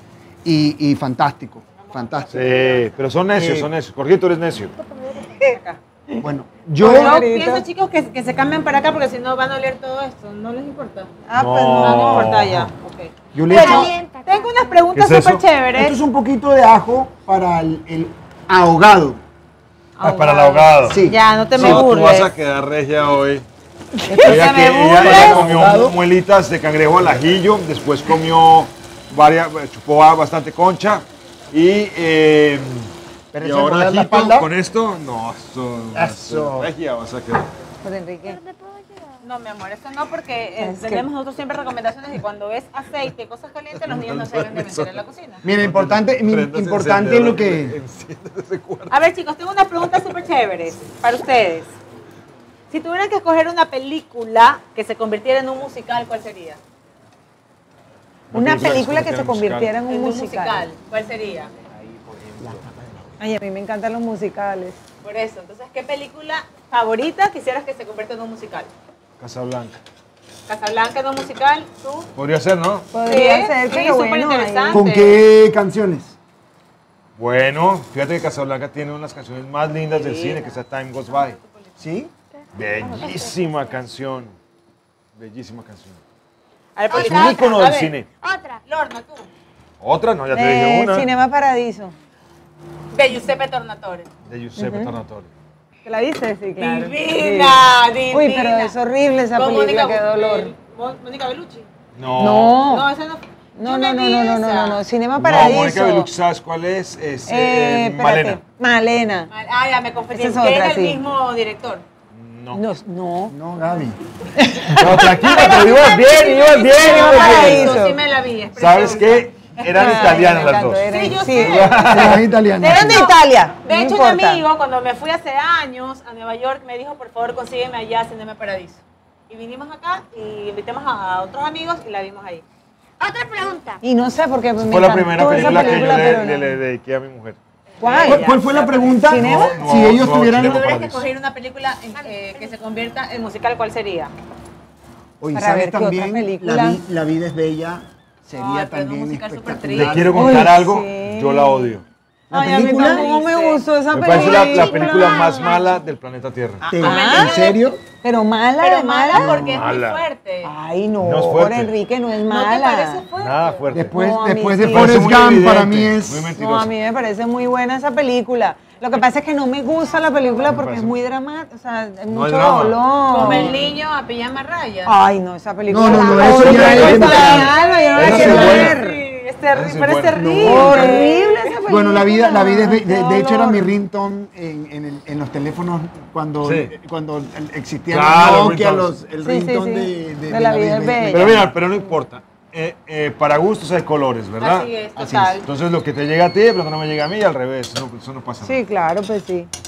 y fantástico, fantástico. Sí, pero son necios, son necios. Jorgito, eres necio. Bueno, yo Yo pienso, chicos, que se cambien para acá porque si no van a oler todo esto. ¿No les importa? Ah, No. pues No, no. no importa ya. Ok. yo le Bueno, echo- tengo unas preguntas ¿Qué es eso? súper chéveres. esto es un poquito de ajo para el ahogado. Para el ahogado. Sí. Ya, no te me No, tú vas burles. a quedar regia hoy. me Ella burles. comió muelitas de cangrejo al ajillo, después comió chupó bastante concha y Pero y eso ahora no le da la ajito, espalda. con esto, no, Eso. regia vas a quedar. Jorge Enrique. No, mi amor, eso no, porque Es que- tenemos nosotros siempre recomendaciones y cuando ves aceite y cosas calientes, los niños no se deben de meter en la cocina. Mira, importante es lo que... A ver, chicos, tengo unas preguntas súper chéveres para ustedes. Si tuvieran que escoger una película que se convirtiera en un musical, ¿cuál sería? Una película que se convirtiera en un musical. ¿Cuál sería? Ay, a mí me encantan los musicales. Por eso, entonces, ¿qué película favorita quisieras que se convierta en un musical? Casablanca. Casablanca en un musical, ¿tú? Podría ser, ¿no? Podría Sí, ser, sí, pero súper bueno. interesante. ¿Con qué canciones? Bueno, fíjate que Casablanca tiene una de las canciones más lindas del cine, que es Time Goes By. ¿Sí? Bellísima canción. Bellísima canción. A ver, Es un ícono a del ver, cine. Otra. Lorna, tú. Otra, no, ya te dije una. Cinema Paradiso. De Giuseppe Tornatore. De Giuseppe Tornatore. ¿Te la viste? Sí, claro. Divina, divina. Uy, pero es horrible esa Con película, Mónica qué dolor. Mónica Bellucci. No. No. No, esa no. No, Yo no, me no, vi no, no, no, esa. no, Cinema No, Paradiso. Mónica Bellucci, ¿sabes cuál es? Es Espérate. Malena. Malena. Ah, ya me confundí. Esa es Que otra, es el sí. mismo director. No. No, no. No, Gaby. No, tranquila, pero ibas bien, ibas bien, Cinema ibas bien. Paradiso. Sí me la vi. es ¿Sabes preciosa. qué? Eran Ay, italianas me las dos. encantó, Sí, yo sí. sé. Es italiana. Eran de Italia. De no hecho, un importa. amigo, cuando me fui hace años a Nueva York, me dijo, por favor, consígueme allá Cinema Paradiso. Y vinimos acá y invitamos a otros amigos y la vimos ahí. Otra pregunta. Y no sé por qué me Fue la primera encantó esa película que yo pero le no. dediqué a mi mujer. ¿Cuál fue la pregunta? ¿Cinema? No, Si ellos no, tuvieran... Cinema Si tuvieras que Paradiso. escoger una película que se convierta en musical, ¿cuál sería? Oye, Para ¿sabes ver qué otra también? película. La vida es bella. Sería Ay, pero un también musical súper espectacular. ¿Le quiero contar Uy, algo? sí. Yo la odio. ¿La Ay, a mí película? tampoco me gustó esa Me película. parece la película más mala del planeta Tierra. ¿En serio? Pero mala, Pero de mala porque es Mala. muy fuerte. Ay, no, No es fuerte. Enrique, no es ¿No te mala. parece fuerte? Nada fuerte. Después, No, a mí después sí. de Me parece Forrest muy Gump, para evidente, mí muy es... mentiroso. No, a mí me parece muy buena esa película. Lo que pasa es que no me gusta la película Me porque parece- es muy dramática, o sea, es No mucho es drama. dolor. Como el niño a pijama raya. Ay, no, esa película. No, no, no, la eso odio, ya pero es está demasiado. mi alma, yo no la Esa quiero es buena. ver. Sí, es Esa terrible, es pero es buena. terrible. Horrible esa película. Bueno, la vida es bella. De hecho, era Dolor. mi ringtone en los teléfonos cuando, Sí. cuando existían Claro, los Nokia, ringtones. el Sí, ringtone sí. de La vida es bella. Pero mira, pero no importa. Para gustos hay colores, ¿verdad? Así es, Así total. es. Entonces lo que te llega a ti, de pronto no me llega a mí y al revés. Eso no pasa nada. Sí, claro, pues sí.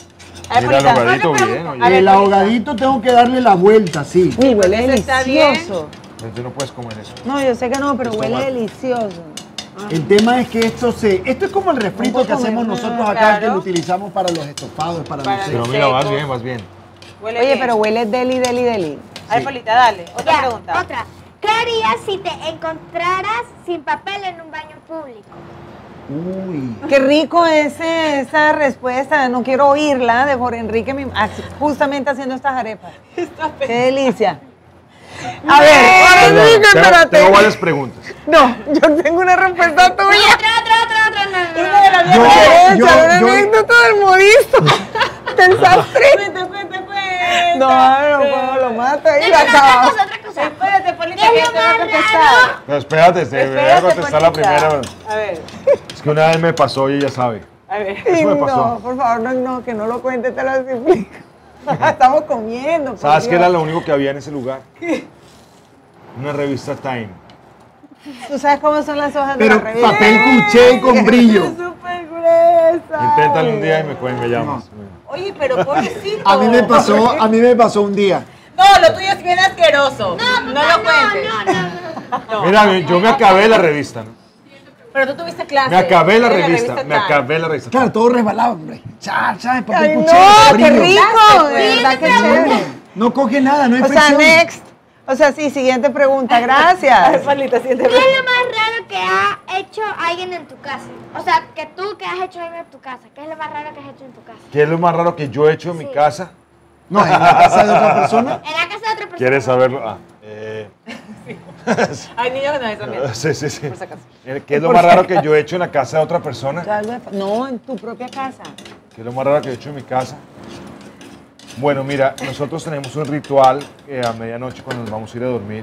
Ay, Mira el Polita, ahogadito otra bien, pregunta. oye. A ver, El Polita. ahogadito tengo que darle la vuelta, sí. Uy, huele Eso está bien. delicioso. Tú no puedes comer eso. No, yo sé que no, pero Esto huele va. delicioso. El tema es que esto es como el refrito Un que poco hacemos menos, nosotros acá, claro. que lo utilizamos para los estofados, para Para los Pero los mira, vas secos. bien, vas bien. Huele Oye, bien. pero huele deli. Ay, Polita, dale. Otra Ya, pregunta. otra. ¿Qué harías si te encontraras sin papel en un baño público? Uy. Qué rico esa respuesta, no quiero oírla de Jorge Enrique, justamente haciendo estas arepas. Qué delicia. A ver, Jorge Enrique, espérate. Tengo varias preguntas. No, yo tengo una respuesta tuya. Otra. No. Una de las Yo- mejores. yo- Una yo- anécdota del modisto, del sastre. Cuenta. No puedo, lo mata y la acaba. Otra cosa. Espérate, Polita, ¿Qué que es yo lo te voy a más contestar. Pero espérate, te voy a contestar la Polita. primera. A ver, Es que una vez me pasó y ella sabe. a ver. Ay, Eso me pasó. no, por favor, no, que no lo cuente, te lo explico. Estamos comiendo. por ¿Sabes qué Dios. era lo único que había en ese lugar? Una revista Time. Tú sabes cómo son las hojas Pero de la revista. papel cuché con brillo. Súper gruesa. Inténtalo un día y me llamas. Oye, pero pobrecito. A mí me pasó un día. No, lo tuyo es bien asqueroso. No lo cuentes. No. Mira, yo me acabé la revista, ¿no? Pero tú tuviste clase. Me acabé la en revista, me Time. acabé la revista. Claro, todo resbalado, hombre. Papel Ay, cuché, no, qué brillo. rico, de pues. verdad que chévere. No coge nada, no hay O sea, fricción. next. O sea, sí, siguiente pregunta, Ay, gracias. Polita, siente. ¿Qué es lo más raro que ha hecho alguien en tu casa? O sea, que tú que has hecho alguien en tu casa. ¿Qué es lo más raro que has hecho en tu casa? ¿Qué es lo más raro que yo he hecho en mi Sí. casa? No, en la casa de otra persona. En la casa de otra persona. ¿Quieres saberlo? Hay niños que no están viendo. Sí. Por si acaso. ¿Qué es lo más raro que yo he hecho en la casa de otra persona? No, en tu propia casa. ¿Qué es lo más raro que he hecho en mi casa? Bueno, mira, nosotros tenemos un ritual a medianoche cuando nos vamos a ir a dormir.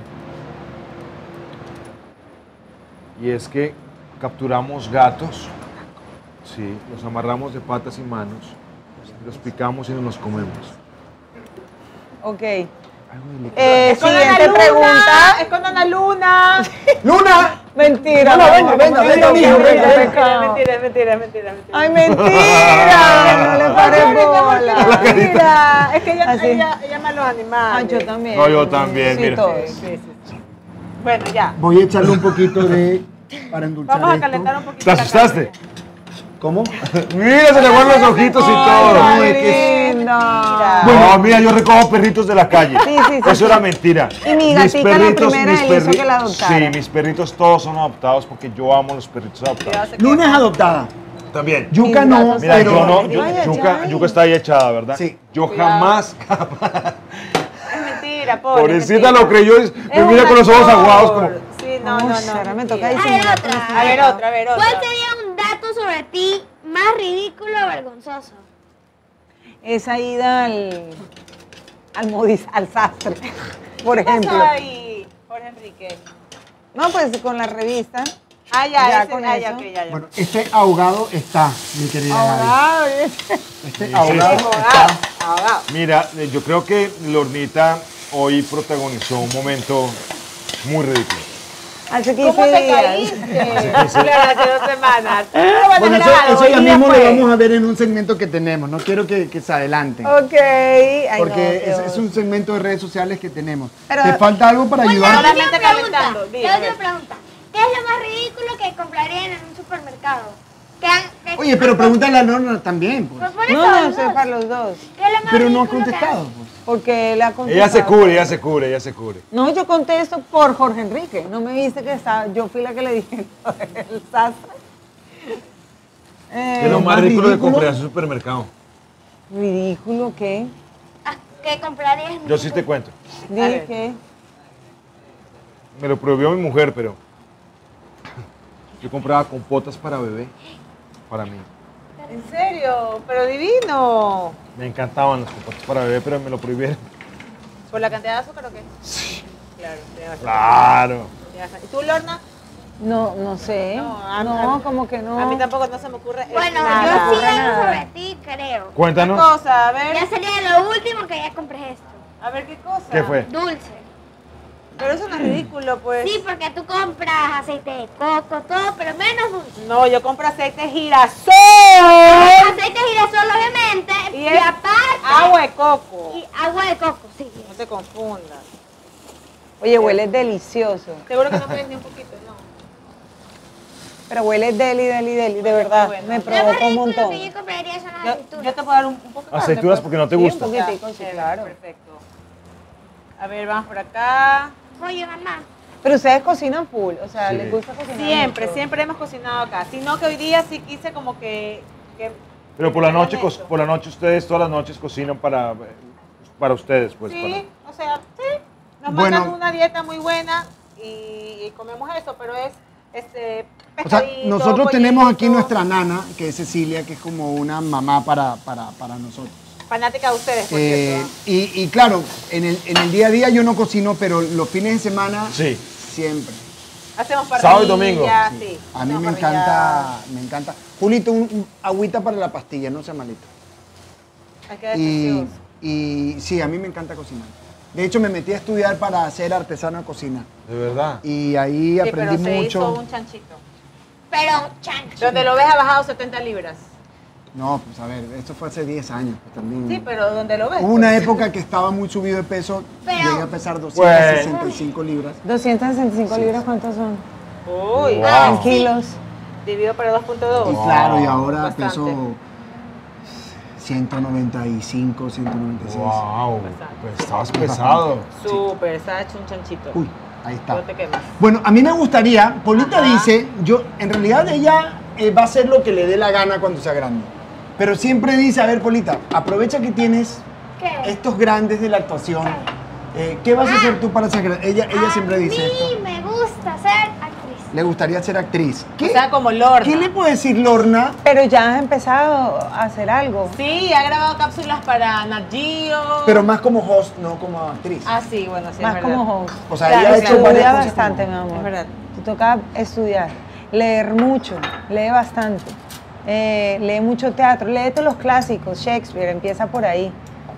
Y es que capturamos gatos, sí, los amarramos de patas y manos, los picamos y nos los comemos. Ok. Escondan a Siguiente Luna, pregunta. Escondan a Luna. ¡Luna! Mentira. Hola, no, venga, no, venga, no, mijo, no, venga, no, venga. no. Mentira. Ay, mentira. No le pares bola. Mentira. Es que Así. ella ama a los animales. Ah, yo también. No, yo también, Sí, mira. todos. Sí. Bueno, ya. Voy a echarle un poquito de... para endulzar Vamos a esto. calentar un poquito. ¿Te la asustaste? carne. ¿Cómo? Mira, se le fueron los ojitos y todo. no, es que- Linda. No, mira, yo recojo perritos de la calle. Sí, Eso era mentira. Y mi gatica la primera él hizo que la adoptara. Sí, mis perritos todos son adoptados porque yo amo los perritos adoptados. Luna es adoptada. También. Yuca Mis no, gatos Mira, pero... yo no, Ay, Yuca, ay. Yuca está ahí echada, ¿verdad? Sí. Yo Cuidado. jamás, Es mentira, pobre. pobrecita mentira. lo creyó, Es me mira un con los ojos actor. aguados como... Sí, no. Ahora me toca mentira. disimular. otra. A ver, otra. ¿Cuál sería un dato sobre ti más ridículo o vergonzoso? Esa ida al sastre, por ¿Qué pasó ejemplo. ahí, Jorge Enrique? No, pues con la revista. Ya, Ya, ese, con ya, eso. ok, ya. Bueno, este ahogado está, mi querida Gaby. Ahogado, ¿viste? Este ahogado Ahogado, está. ahogado. Mira, yo creo que Lornita hoy protagonizó un momento muy ridículo. Hace 15 ¿Cómo te días. caíste? Claro, hace 2 semanas. Bueno, eso ya mismo lo vamos a ver en un segmento que tenemos. No quiero que se adelanten. Ok. Ay, no, Porque Dios. es un segmento de redes sociales que tenemos. Pero- ¿Te falta algo para ayudar? Solamente Última pregunta. calentando, Yo dime. otra pregunta. ¿Qué es lo más ridículo que comprarían en un supermercado? Oye, pero pregúntale a Lorna también, pues. Pues por eso, No, los sé dos. para los dos. ¿Qué es lo más Pero no ha ridículo que contestado, hacen? pues. Porque él ha contestado. Ella se cubre. No, yo contesto por Jorge Enrique. No me viste que estaba. Yo fui la que le dije el sastre. ¿Qué es lo más más ridículo que ridículo? compré en su supermercado? Ridículo, ¿qué? Ah, ¿qué comprarías en un Yo sí te cuento. Dije que. Me lo prohibió mi mujer, pero yo compraba compotas para bebé, para mí. ¿En serio? Pero divino. Me encantaban las compotas para bebé, pero me lo prohibieron. ¿Por la cantidad de azúcar o qué? Sí. Claro, tiene bastante. Claro. Tiene bastante. ¿Y tú, Lorna? No sé. No, No, a mí- como que no. A mí tampoco no se me ocurre Bueno, nada. yo sí algo Nada. sobre ti, creo. ¿Qué Cuéntanos, cosa? A ver. Ya sería lo último que ya compré esto. A ver, ¿qué cosa? ¿qué fue? Dulce. Pero eso no es ridículo, pues. Sí, porque tú compras aceite de coco, todo, pero menos dulce. No, yo compro aceite de girasol. Aceite de girasol, obviamente. Y Y, es- aparte Agua de coco. Y agua de coco, sí. No te confundas. Oye, huele delicioso. Seguro que no puedes ni un poquito, ¿no? Pero huele deli, de verdad. bueno. Me Lo más provoca un rico, lo montón. que yo compraría son las Yo aceitunas. te puedo dar un poco de Aceitunas porque no te Sí, gusta. un poquitico, sí, claro. Perfecto. A ver, vamos por acá. Oye, mamá. Pero ustedes cocinan full, o sea, Sí. les gusta cocinar Siempre, mucho. siempre hemos cocinado acá. Sino que hoy día sí quise como que Pero por la noche, Esto. por la noche ustedes todas las noches cocinan para ustedes, pues. sí, o sea, sí. Nos Bueno. mandan una dieta muy buena y comemos eso, pero es O sea, pescadito, nosotros tenemos aquí pollito. nuestra nana, que es Cecilia, que es como una mamá para nosotros. Fanática de ustedes, por Eh, cierto. y claro, en el día a día yo no cocino, pero los fines de semana Sí. siempre. Hacemos parrilla, sábado y domingo. sí. A mí hacemos me parrilla. encanta, me encanta. Julito, un agüita para la pastilla, no sea malito. Hay que dar Y, deseos. y sí, a mí me encanta cocinar. De hecho, me metí a estudiar para ser artesano de cocina. De verdad. Y ahí Sí, aprendí pero se mucho. hizo un chanchito. Pero chancho. Donde lo ves ha bajado 70 libras. No, pues a ver, esto fue hace 10 años pues, también. Sí, pero donde lo ves. Hubo una pues. época que estaba muy subido de peso, Pero- llegué a pesar 265 libras. 265 libras, ¿cuántos son? Uy, Wow. En kilos. dividido por 2.2. Y claro, y ahora Bastante. peso 195, 196. Wow. Bastante. Pues estabas pesado. Súper, está hecho un chanchito. Uy, ahí está. No te quemas. Bueno, a mí me gustaría, Polita Ajá. dice, en realidad ella va a hacer lo que le dé la gana cuando sea grande. Pero siempre dice, a ver, Polita, aprovecha que tienes ¿Qué? estos grandes de la actuación. ¿Qué vas a hacer tú para ser grande? Ella siempre dice A esto. mí me gusta ser actriz. Le gustaría ser actriz. O sea, como Lorna. ¿Qué le puede decir Lorna? Pero ya has empezado a hacer algo. Sí, ha grabado cápsulas para Nat Geo. Pero más como host, no como actriz. Ah, sí, bueno, sí, Más es verdad. como host. O sea, Claro, ella ha sí, hecho varias Estudia cosas bastante, como- mi amor. Es verdad. Te toca estudiar, leer mucho, lee bastante. Lee mucho teatro, lee todos los clásicos, Shakespeare, empieza por ahí.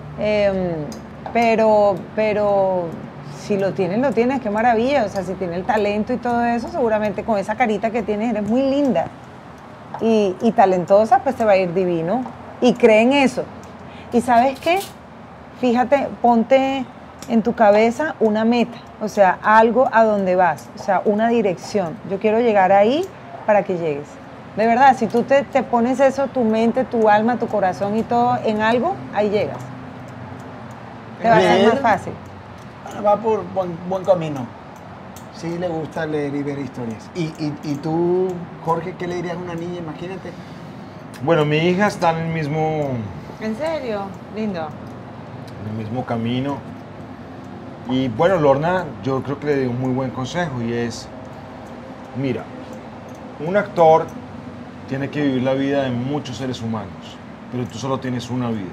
Pero si lo tienes, qué maravilla. O sea, si tienes el talento y todo eso, seguramente con esa carita que tienes eres muy linda. Y talentosa, pues te va a ir divino. Y cree en eso. ¿Y sabes qué? Fíjate, ponte en tu cabeza una meta, o sea, algo a donde vas, o sea, una dirección. Yo quiero llegar ahí para que llegues. De verdad, si tú te pones eso, tu mente, tu alma, tu corazón y todo en algo, ahí llegas. Te va a ser Leer. más fácil. Va por buen camino. Sí, le gusta leer y ver historias. ¿Y tú, Jorge, qué le dirías a una niña? Imagínate. Bueno, mi hija está en el mismo ¿En serio? Lindo. camino. Y bueno, Lorna, yo creo que le di un muy buen consejo y es, mira, un actor tiene que vivir la vida de muchos seres humanos, pero tú solo tienes una vida.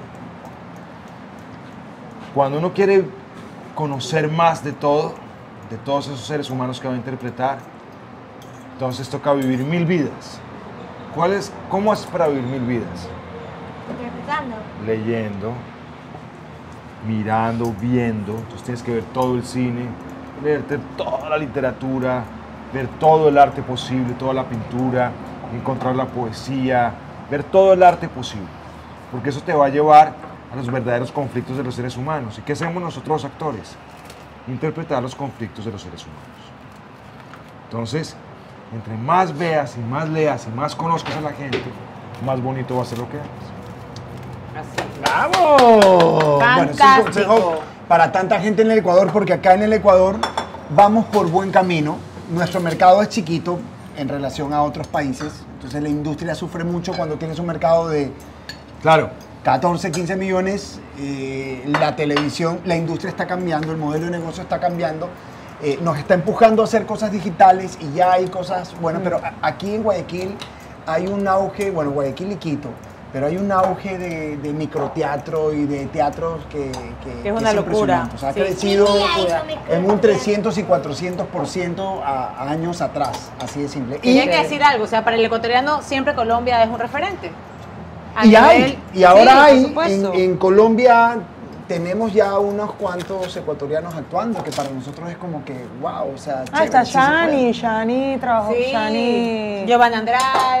Cuando uno quiere conocer más de todos esos seres humanos que va a interpretar, entonces toca vivir 1000 vidas. ¿Cómo haces para vivir 1000 vidas? Interpretando. Leyendo, mirando, viendo. Entonces tienes que ver todo el cine, leerte toda la literatura, ver todo el arte posible, toda la pintura, encontrar la poesía, ver todo el arte posible. Porque eso te va a llevar a los verdaderos conflictos de los seres humanos. ¿Y qué hacemos nosotros los actores? Interpretar los conflictos de los seres humanos. Entonces, entre más veas y más leas y más conozcas a la gente, más bonito va a ser lo que hagas. Así. ¡Bravo! Bueno, es un Fantástico. consejo para tanta gente en el Ecuador, porque acá en el Ecuador vamos por buen camino. Nuestro mercado es chiquito en relación a otros países. Entonces la industria sufre mucho cuando tienes un mercado de Claro. 14, 15 millones. La televisión, la industria está cambiando, el modelo de negocio está cambiando. Nos está empujando a hacer cosas digitales y ya hay cosas, bueno, pero aquí en Guayaquil hay un auge, bueno, Guayaquil y Quito, pero hay un auge de microteatro y de teatros que Es una locura. impresionante. O sea, ha Sí. crecido Sí, hay su microteatro. en un 300 y 400% a años atrás, así de simple. Y hay que decir algo, o sea, para el ecuatoriano siempre Colombia es un referente. A Y nivel- y ahora sí, por hay, supuesto. en Colombia tenemos ya unos cuantos ecuatorianos actuando, que para nosotros es como que, wow, o sea, Ah, está chévere, sí se puede. Shani trabajó, Sí, Shani. Giovanna Andrade.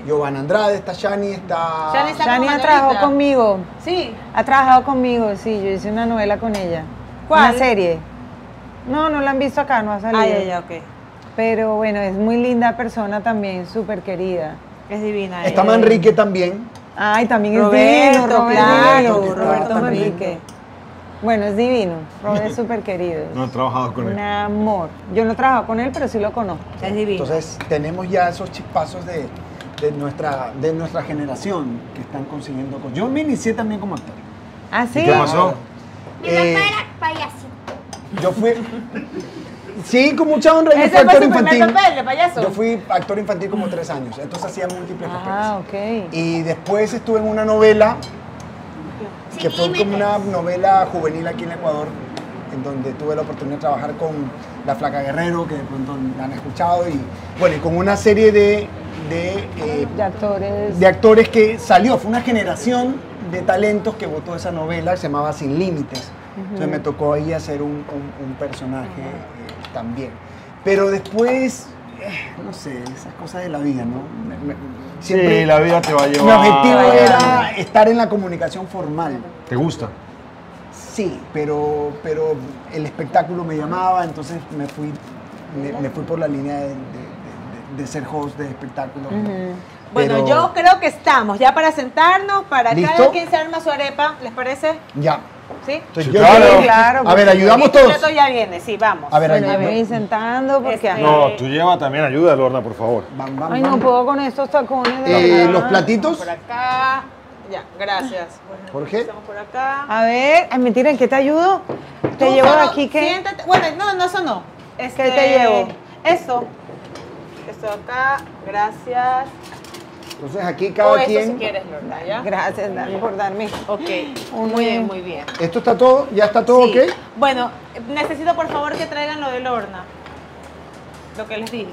Giovanna Andrade, está Shani, está... Shani está Shani como ha trabajado Manuelita. conmigo. Sí. Ha trabajado conmigo, sí. Yo hice una novela con ella. ¿Cuál? Una serie. No la han visto acá, no ha salido. Ay, ok. Pero bueno, es muy linda persona también, súper querida. Es divina. Está Manrique también. Ay, también Roberto, es divino, claro, Roberto Roberto Manrique. Bueno, es divino. Robert es súper querido. No he trabajado con Un él. amor. Yo no he trabajado con él, pero sí lo conozco. Es divino. Entonces tenemos ya esos chispazos de nuestra generación que están consiguiendo cosas. Yo me inicié también como actor. ¿Ah, sí? ¿Y qué pasó? Mi Eh, papá era payasito. Yo fui... Sí, con mucha honra, yo fui Ese fue actor su primer infantil. papel de payaso. Yo fui actor infantil como 3 años, entonces hacía múltiples Ah, papeles. ok. Y después estuve en una novela, que fue Sí, como una novela juvenil aquí en Ecuador, en donde tuve la oportunidad de trabajar con La Flaca Guerrero, que de pronto la han escuchado, y bueno, y con una serie de actores. actores que salió. Fue una generación de talentos que votó esa novela, que se llamaba Sin Límites. Entonces me tocó ahí hacer un personaje también. Pero después, no sé, esas cosas de la vida, ¿no? Siempre Sí, la vida te va a mi llevar. objetivo era estar en la comunicación formal. ¿Te gusta? Sí, pero el espectáculo me llamaba, entonces me fui por la línea de ser host de espectáculos. Bueno, Pero- yo creo que estamos ya para sentarnos, para ¿Listo? cada quien se arma su arepa, ¿les parece? Ya. ¿Sí? Entonces, Sí, yo- claro. Claro, A ver, ayudamos El todos. plato ya viene, sí, vamos. A ver, Bueno, yo me ayudamos. voy sentando porque... Este- ajá. No, tú lleva también ayuda, Lorna, por favor. Bam, bam, Ay, bam. no puedo con estos tacones. de verdad. Los platitos, Por acá. Ya, gracias. Jorge. Estamos por acá. A ver, ay, mentira, ¿en qué te ayudo? ¿Te Tú llevo de solo aquí qué? Siéntate. Bueno, no, eso no. ¿Qué te llevo? Esto. Esto acá, gracias. entonces aquí O cada eso quien. si quieres, Lorna, ¿ya? Gracias, Dani, por darme. Ok, Un- muy bien, muy bien. Esto está todo, ya está todo Sí. ok. Bueno, necesito por favor que traigan lo de Lorna. Lo que les dije.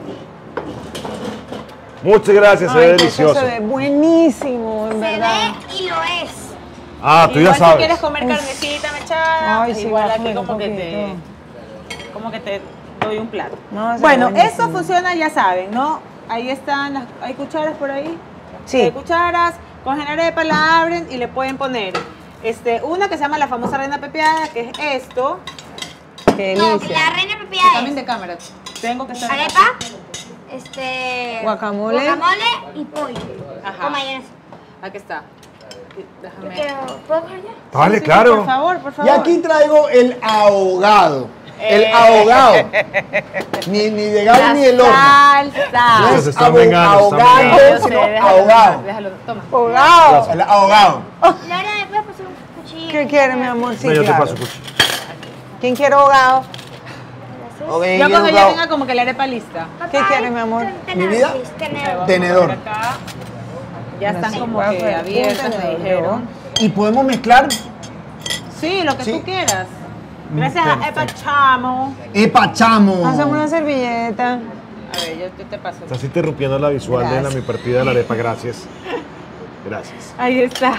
Muchas gracias, se ve Ay, que eso delicioso. se ve buenísimo, en Se verdad. ve y lo es. Ah, tú ya Igual si sabes. quieres comer carnecita mechada, Ay, sí, igual voy a aquí comer como un que te doy un plato. No, se ve Bueno, buenísimo. eso funciona, ya saben, ¿no? Ahí están, hay cucharas por ahí. Sí. Hay cucharas, cogen arepa, la abren y le pueden poner una que se llama la famosa reina pepiada, que es esto. Qué No, delicia. la reina pepiada También es de cámara. Tengo que estar. arepa, Guacamole. y pollo. Ajá. Con mayonesa. Aquí está. Déjame. ¿Puedo coger ya? Vale, Sí, claro. Por favor, por Y favor. aquí traigo el ahogado. El ahogado. Ni de gallo ni de Lorna. Salsa. No Se es están vengando, se están ahogado, vengando. Yo sé, sino déjalo, ahogado. déjalo, toma. Ahogado. El ahogado. Laura, ¿me puedes pasar un cuchillo? ¿Qué quiere, mi amor? Sí, No, yo te claro. paso cuchillo. ¿Quién quiere ahogado? Ok, Yo cuando ya ahogado. tenga como que la arepa lista. ¿Qué quiere, mi amor? ¿Mi vida? Tenedor. Tenedor. Por acá. Ya están Sí, como voy a que poner abiertas, un me tenedor, dijeron. Y podemos mezclar Sí, lo que Sí. tú quieras. Gracias a Epa Chamo. epachamo. Hacemos una servilleta. A ver, yo te paso. Estás interrumpiendo la visual de Gracias. mi partida de la arepa, gracias. Gracias. Ahí está.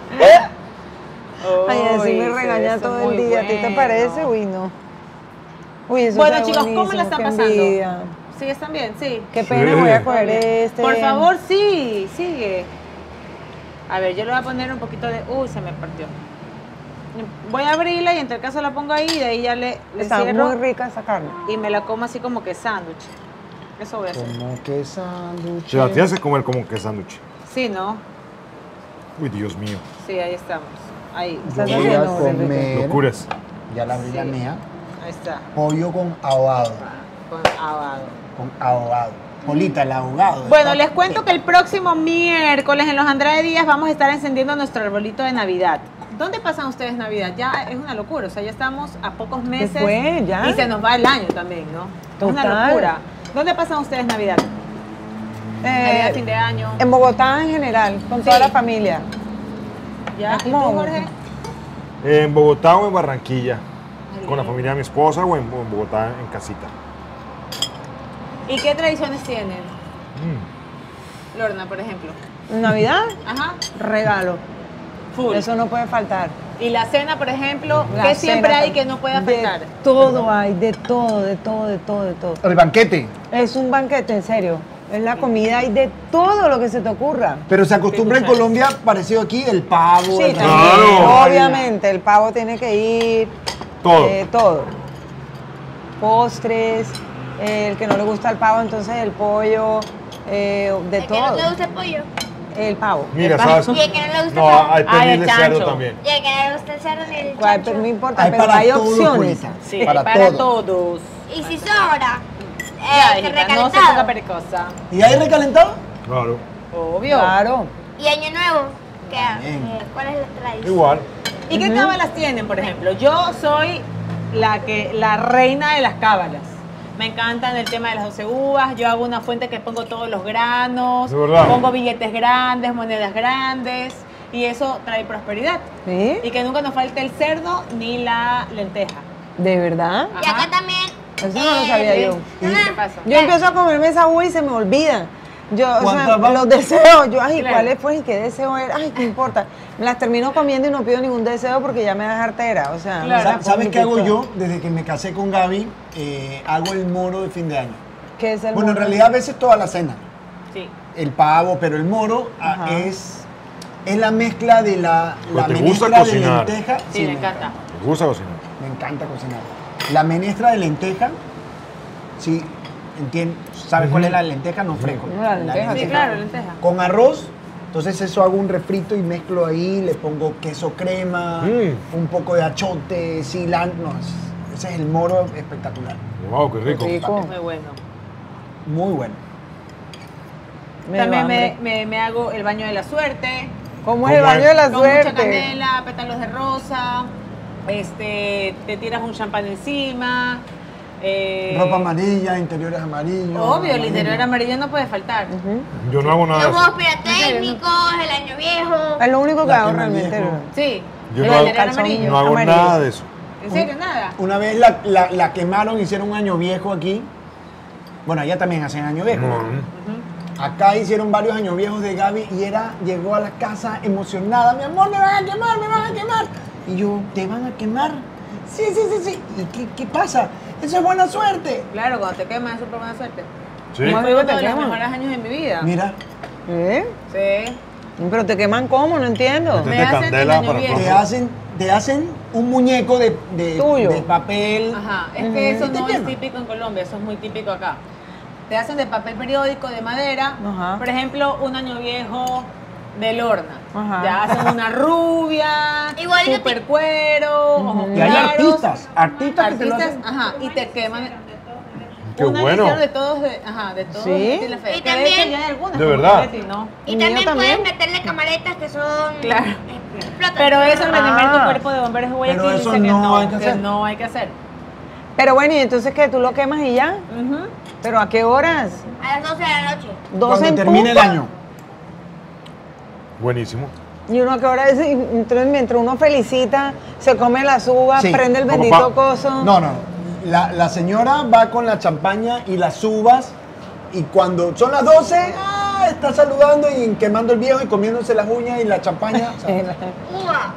Ay, así Uy, me se regaña ve todo muy el día. ¿A ti te bueno. parece? Uy, no. Uy, eso Bueno, está chicos, ¿cómo buenísimo, la están qué pasando? envidia. ¿Sí están bien? Sí. Qué pena, Sí. voy a coger este. Por favor, sí, sigue. A ver, yo le voy a poner un poquito de... Uy, se me partió. Voy a abrirla y en tal caso la pongo ahí y de ahí ya le Está cierro muy rica esa carne. y me la como así como que sándwich. Eso voy a hacer. Como que sándwich. Se la tienes que comer como que sándwich. Sí, ¿no? Uy, Dios mío. Sí, ahí estamos. Ahí. Está Yo voy a bien, no, comer. Locuras. Ya la abrí la Sí. mía. Ahí está. Pollo con ahogado. Con ahogado. Con ahogado. Polita, el ahogado. Bueno, Está- les cuento que el próximo miércoles en los Andrade Díaz vamos a estar encendiendo nuestro arbolito de Navidad. ¿Dónde pasan ustedes Navidad? Ya es una locura, o sea, ya estamos a pocos meses. fue? ¿Ya? Y se nos va el año también, ¿no? Es una Total. locura. ¿Dónde pasan ustedes Navidad? Navidad, fin de año. En Bogotá en general, con Sí. toda la familia. ¿Ya? ¿Y tú, ¿Cómo? Jorge? ¿En Bogotá o en Barranquilla? ¿Con la familia de mi esposa o en Bogotá en casita? ¿Y qué tradiciones tienen? Mm. Lorna, por ejemplo. Navidad, Ajá. regalo. Full. Eso no puede faltar. Y la cena, por ejemplo, La ¿qué siempre cena hay que no pueda de faltar? Todo hay, de todo, de todo, de todo, de todo. El banquete. Es un banquete, en serio. Es la comida, hay de todo lo que se te ocurra. Pero se acostumbra en Colombia, parecido aquí, el pavo. Sí, el también. Claro. Obviamente, el pavo tiene que ir. Todo. Todo. Postres, el que no le gusta el pavo, entonces el pollo, de El que no todo. te gusta el pollo. El pavo. Mira, ¿sabes? Y el que no le gusta No, el pavo. hay Ay, pernil el de cerdo chancho. también. Y el que no le gusta el cerdo ni el ¿Cuál? chancho. Pero no importa, Hay pero para hay todos, opciones. Julita. Sí, para para todo. todos. Y si sobra, Ya, que hijita, no se recalentado. ponga pericosa. ¿Y hay recalentado? Claro. Obvio. Claro. Y año nuevo, Bien. ¿cuál es la tradición? Igual. ¿Y qué cábalas tienen, por ejemplo? Yo soy la reina de las cábalas. Me encantan el tema de las 12 uvas. Yo hago una fuente que pongo todos los granos. ¿De verdad? Pongo billetes grandes, monedas grandes. Y eso trae prosperidad. ¿Sí? Y que nunca nos falte el cerdo ni la lenteja. ¿De verdad? Y acá también. Eso no lo sabía yo. ¿Qué pasa? Yo empiezo a comerme esa uva y se me olvida. Yo, o sea, ¿Cuántas van? los deseos, yo, ay, Claro. ¿cuáles fue? ¿Y qué deseo era? Ay, ¿qué importa? Me las termino comiendo y no pido ningún deseo porque ya me da jartera. O sea, Claro. me las como ¿Sabes qué hago todas. yo? Desde que me casé con Gaby, hago el moro de fin de año. ¿Qué es el Bueno, en moro? realidad a veces toda la cena. Sí. El pavo, pero el moro Ajá. es la mezcla de la Pues te gusta menestra de cocinar. lenteja. Sí, me encanta. Me gusta cocinar. Me encanta cocinar. La menestra de lenteja, sí, entiendo. ¿Sabes cuál es la lenteja? No fresco. No, la lenteja, Sí, claro, lenteja. Con arroz, entonces eso hago un refrito y mezclo ahí, le pongo queso crema, un poco de achote, cilantro. No, ese es el moro espectacular. Wow, qué rico. Rico. Muy bueno. Muy bueno. Me dio También hambre. me hago el baño de la suerte. ¿Cómo es el ¿Cómo baño es? de la Con mucha suerte? canela, pétalos de rosa. Te tiras un champán encima. Ropa amarilla, interiores amarillos. Obvio, el interior amarillo no puede faltar. Yo no hago nada Los de juegos eso. pirotécnicos, el año viejo. Es lo único que La hago quema realmente. viejo. Sí, Yo el no hago- interior amarillo. No hago Amarillo. nada de eso. ¿En serio? Nada. Una vez la quemaron, hicieron un año viejo aquí. Bueno, allá también hacen año viejo. Acá hicieron varios años viejos de Gaby y llegó a la casa emocionada. Mi amor, me van a quemar, me van a quemar. Y yo, ¿te van a quemar? Sí, sí, sí, sí. ¿Y qué pasa? Eso es buena suerte. Claro, cuando te quemas es súper buena suerte. Sí. ¿Cómo Fue digo, uno te de los queman? mejores años de mi vida. Mira, ¿Eh? Sí. Pero te queman cómo, no entiendo. Este- Me de hacen el candela año para viejo. te hacen un muñeco de Tuyo. de papel. Ajá, es que eso Te no es quema. típico en Colombia, eso es muy típico acá. Te hacen de papel periódico, de madera, Ajá. por ejemplo, un año viejo de Lorna. Ajá. Ya hacen una rubia, Igualito super cuero, ojos Y hay claros. artistas que te lo hacen. Ajá, y te queman. Qué Una bueno. edición de todos, de todos ¿Sí? Betty la Fea. Y Que de también- hecho ya hay algunas. ¿De como verdad? Betty, ¿no? Y ¿El mío también también? puedes meterle camaretas que son. Claro. Explotan. Pero eso en Benemer, tu Ah. cuerpo de bomberos de Guayaquil Pero eso dice que no hay que hacer. no hay que hacer. Pero bueno, ¿y entonces qué? ¿Tú lo quemas y ya? Ujú. ¿Pero a qué horas? A las 12 de la noche. 12 Cuando en termine el punto. año. Buenísimo. ¿Y uno a qué hora es? Y entonces, mientras uno felicita, se come las uvas, Sí. prende el Como bendito pa- coso. No, no. La señora va con la champaña y las uvas y cuando son las 12, está saludando y quemando el viejo y comiéndose las uñas y la champaña. O sea, Uva.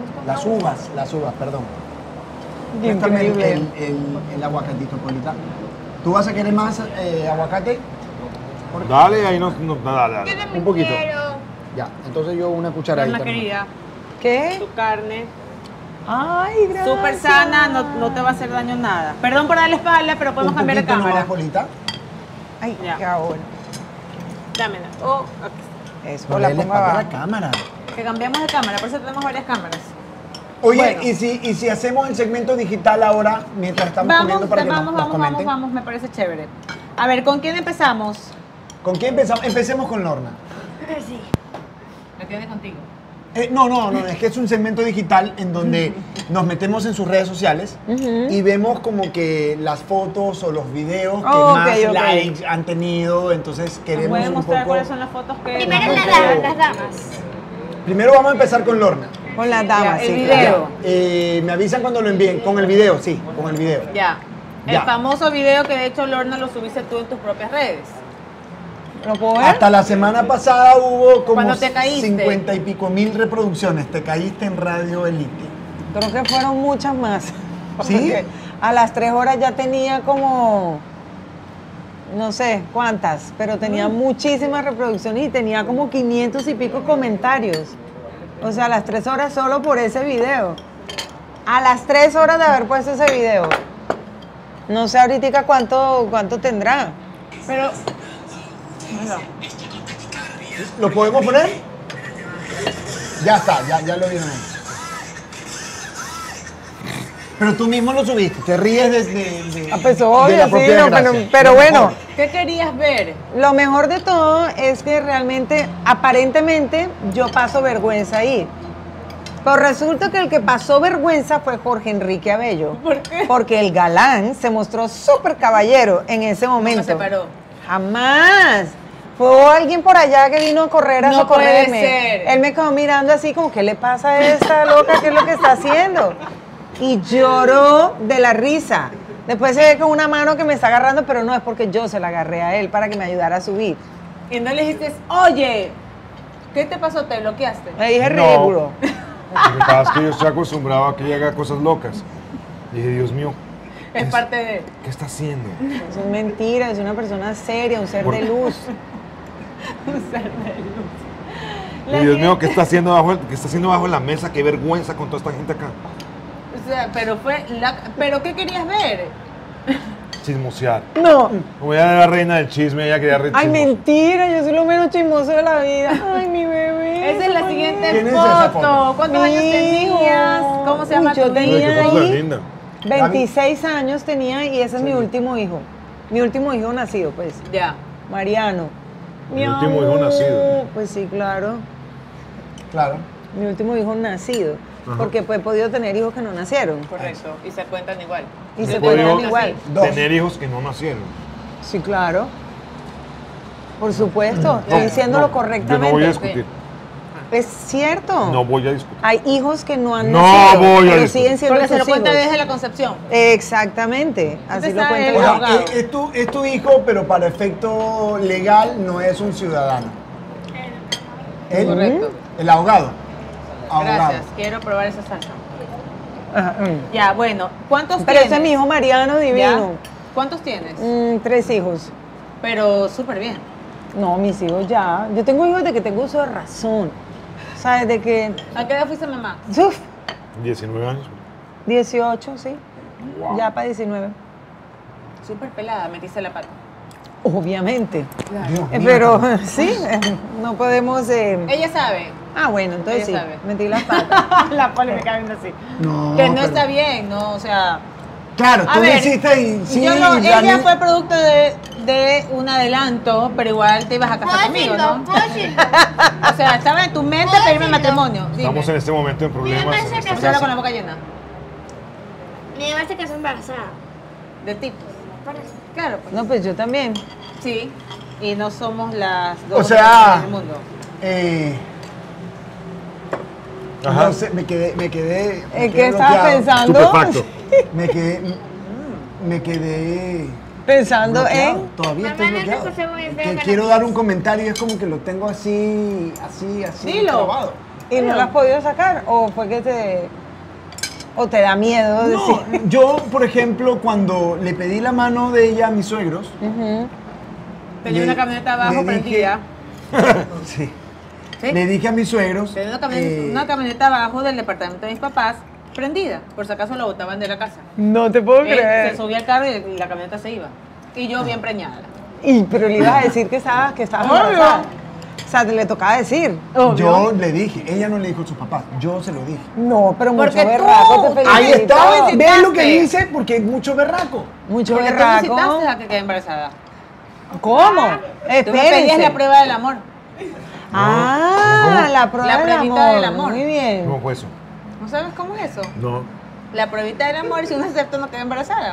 las uvas, perdón. Qué Préstame increíble. el aguacatito, Polita. ¿Tú vas a querer más aguacate? Dale, ahí no dale, dale. Yo también Un poquito. quiero. Ya, entonces yo una cucharadita. Norma querida, ¿Qué? tu carne Ay, gracias. súper sana, no te va a hacer daño nada. Perdón por darle espalda, pero podemos cambiar de cámara. Más, Polita. Ay, Ya. qué bueno. Dámela. Oh, aquí. Eso, la Ponle pongo para abajo. la cámara. Que cambiamos de cámara, por eso tenemos varias cámaras. Oye, Bueno. ¿y si hacemos el segmento digital ahora, mientras estamos comiendo para que nos comenten? Vamos, me parece chévere. A ver, ¿con quién empezamos? ¿Con quién empezamos? Empecemos con Lorna. Sí. Me quedé contigo. No, es que es un segmento digital en donde nos metemos en sus redes sociales y vemos como que las fotos o los videos que Oh, más ok. likes han tenido, entonces ¿Nos queremos pueden un mostrar poco... cuáles son las fotos que... Primero Las las damas. Primero vamos a empezar con Lorna. Con las damas, el sí. video. Me avisan cuando lo envíen, con el video, sí, con el video. Ya. El Ya. famoso video que de hecho, Lorna, lo subiste tú en tus propias redes. ¿Lo puedo ver? Hasta la semana pasada hubo como Cuando te caíste. 50 y pico mil reproducciones. Te caíste en Radio Elite. Creo que fueron muchas más. ¿Sí? Porque a las 3 horas ya tenía como no sé cuántas, pero tenía muchísimas reproducciones y tenía como 500 y pico comentarios. O sea, a las 3 horas solo por ese video. A las 3 horas de haber puesto ese video. No sé ahorita cuánto tendrá. Pero, ¿Lo podemos poner? Ya está, ya lo vieron. Pero tú mismo lo subiste, te ríes de Pues de obvio, la sí, propia no, desgracia. pero Lo bueno. mejor. ¿qué querías ver? Lo mejor de todo es que realmente, aparentemente, yo paso vergüenza ahí. Pero resulta que el que pasó vergüenza fue Jorge Enrique Abello. ¿Por qué? Porque el galán se mostró súper caballero en ese momento. No se paró. Jamás. Fue alguien por allá que vino a correr a No socorrerme. puede ser. Él me quedó mirando así como, ¿qué le pasa a esta loca? ¿Qué es lo que está haciendo? Y lloró de la risa. Después se ve con una mano que me está agarrando, pero no es porque yo se la agarré a él para que me ayudara a subir. Y no le dijiste, oye, ¿qué te pasó? ¿Te bloqueaste? Le dije No. ridículo. Lo que pasa es que yo estoy acostumbrado a que ella haga cosas locas. Dije, Dios mío, Es parte de... ¿qué está haciendo? Eso es mentira, es una persona seria, un ser ¿Por de qué? luz. Y Dios mío, ¿qué está haciendo bajo la mesa? Qué vergüenza con toda esta gente acá. O sea, pero fue... ¿Pero qué querías ver? Chismosear. No. Como ella era la reina del chisme, ella quería Ay, chismosear. mentira, yo soy lo menos chismoso de la vida. Ay, mi bebé. Esa es la súper siguiente ¿Quién es esa foto. foto? ¿Cuántos años tenías? ¿Cómo se llama Uy, yo tu tenía niño? Qué foto tan ahí linda. 26 años tenía y ese es mi último hijo. Mi último hijo nacido, pues. Ya. Mariano. Mi último hijo nacido. Pues sí, claro. Claro. Mi último hijo nacido. Ajá. Porque pues he podido tener hijos que no nacieron. Correcto. Y se cuentan igual. Y se He cuentan podido igual. Dos. tener hijos que no nacieron. Sí, claro. Por supuesto. Estoy diciéndolo Yo correctamente. no voy a discutir. Es cierto. No voy a discutir. Hay hijos que no han No nacido, voy a pero discutir. siguen siendo Porque se lo tus cuenta hijos. desde la concepción. Exactamente. Así lo sabe cuenta el el O sea, abogado. es tu hijo, pero para efecto legal no es un ciudadano. ¿Él? Correcto. El abogado. Abogado. Gracias. Quiero probar esa salsa. Ajá. Ya, bueno. ¿Cuántos Pero tienes? ese es mi hijo Mariano ¿Ya? divino. ¿Cuántos tienes? 3 hijos. Pero súper bien. No, mis hijos ya. Yo tengo hijos de que tengo uso de razón. ¿Sabes? De que. ¿A qué edad fuiste mamá? Uf, 19 años. 18, sí. Ya para 19. Súper pelada, metiste la pata. Obviamente. Dios mío. Pero sí, no podemos. Ella sabe. Bueno, entonces Ella sí. sabe. Metí las patas. La poli me cae viendo así. No, Que no pero- está bien, ¿no? O sea. Claro, A tú lo ver, hiciste y sí, ella Dani- fue producto de un adelanto, pero igual te ibas a casar conmigo, ¿no? ¿Puedo decirlo? O sea, estaba en tu mente pedirme matrimonio. Dime. Estamos en este momento en problemas. Mira, en esta parece que Solo con la casa. boca llena. Mi mamá se casó embarazada. De tipos. Por eso. Claro, pues. No, pues yo también. Sí. Y no somos las dos O sea, del mundo. Ajá. no sé, me quedé ¿En qué estaba bloqueado. pensando? Estupefacto. Me quedé Pensando bloqueado. en. Todavía estoy Mamá, no te bloqueado. escuché muy bien, Que pero quiero no. dar un comentario y es como que lo tengo así Dilo. grabado. ¿Y no lo has podido sacar? ¿O fue que te. o te da miedo No, decir? yo, por ejemplo, cuando le pedí la mano de ella a mis suegros, Tenía le- una camioneta abajo le dije- prendida. sí, ¿Sí? le dije a mis suegros, Tenía una camioneta abajo del departamento de mis papás prendida. Por si acaso lo botaban de la casa. No te puedo Él se creer. subía al carro y la camioneta se iba. Y yo bien preñada. Pero le ibas a decir que estabas Obvio. embarazada. O sea, te le tocaba decir. yo le dije, ella no le dijo a sus papás, yo se lo dije. No, pero mucho Porque tú- berraco, te felicito. Ahí está, felicitaste. vean lo que dice, porque es mucho berraco. Mucho Porque tú berraco. necesitaste a que quede embarazada. ¿Cómo? Tú me pedías Espérense. la prueba del amor. La prueba La del pruebita amor. del amor. Muy bien. ¿Cómo fue eso? ¿No sabes cómo es eso? No. La pruebita del amor, si uno acepta no queda embarazada.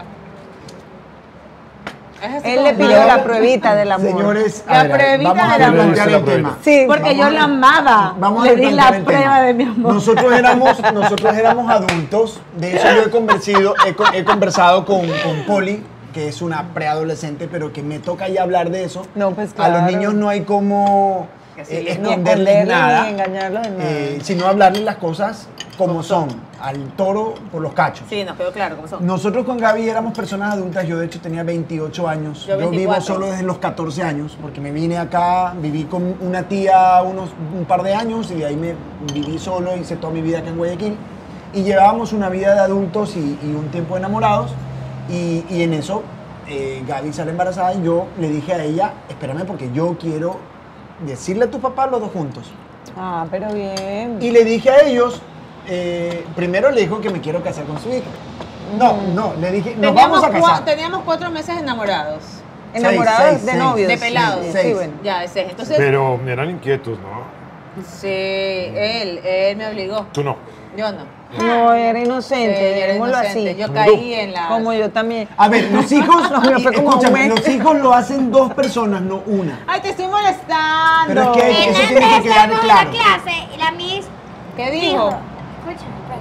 Es así Él como- le pidió la pruebita del amor. Señores, La a ver, pruebita vamos a del amor. replantear La el pruebita. tema. Sí. Porque Vamos yo a- la amaba. Vamos a Le di la replantear el prueba tema. de mi amor. Nosotros éramos adultos, de eso yo he conversado con Poli, que es una preadolescente, pero que me toca ya hablar de eso. No, pues A claro. los niños no hay como Que sí, ni esconderles esconderle, nada, ni engañarlos en nada. sino hablarles las cosas como son, al toro por los cachos. Sí, nos quedó claro cómo son. Nosotros con Gaby éramos personas adultas, yo de hecho tenía 28 años, Yo yo vivo 24. solo desde los 14 años, porque me vine acá, viví con una tía un par de años y de ahí me viví solo, hice toda mi vida acá en Guayaquil y llevábamos una vida de adultos y un tiempo enamorados y en eso Gaby sale embarazada y yo le dije a ella, espérame porque yo quiero decirle a tu papá los dos juntos. Ah, pero bien. Y le dije a ellos, primero le dijo que me quiero casar con su hija. No, le dije, nos vamos a casar. Teníamos 4 meses enamorados. Enamorados de seis. novios. De pelados. Sí, Seis. bueno. Ya, de 6. Entonces, Pero eran inquietos, ¿no? sí, él me obligó. Tú no. Yo no. No, era Sí, inocente, era digámoslo inocente. así. Yo caí en la... Como yo también. A ver, los hijos, Lo mío fue como escúchame, un mes. los hijos lo hacen dos personas, no una. Ay, te estoy molestando. Pero es que En eso antes tiene que quedar estábamos en claro. la clase y la Miss ¿Qué dijo, dijo? escúchame, pues,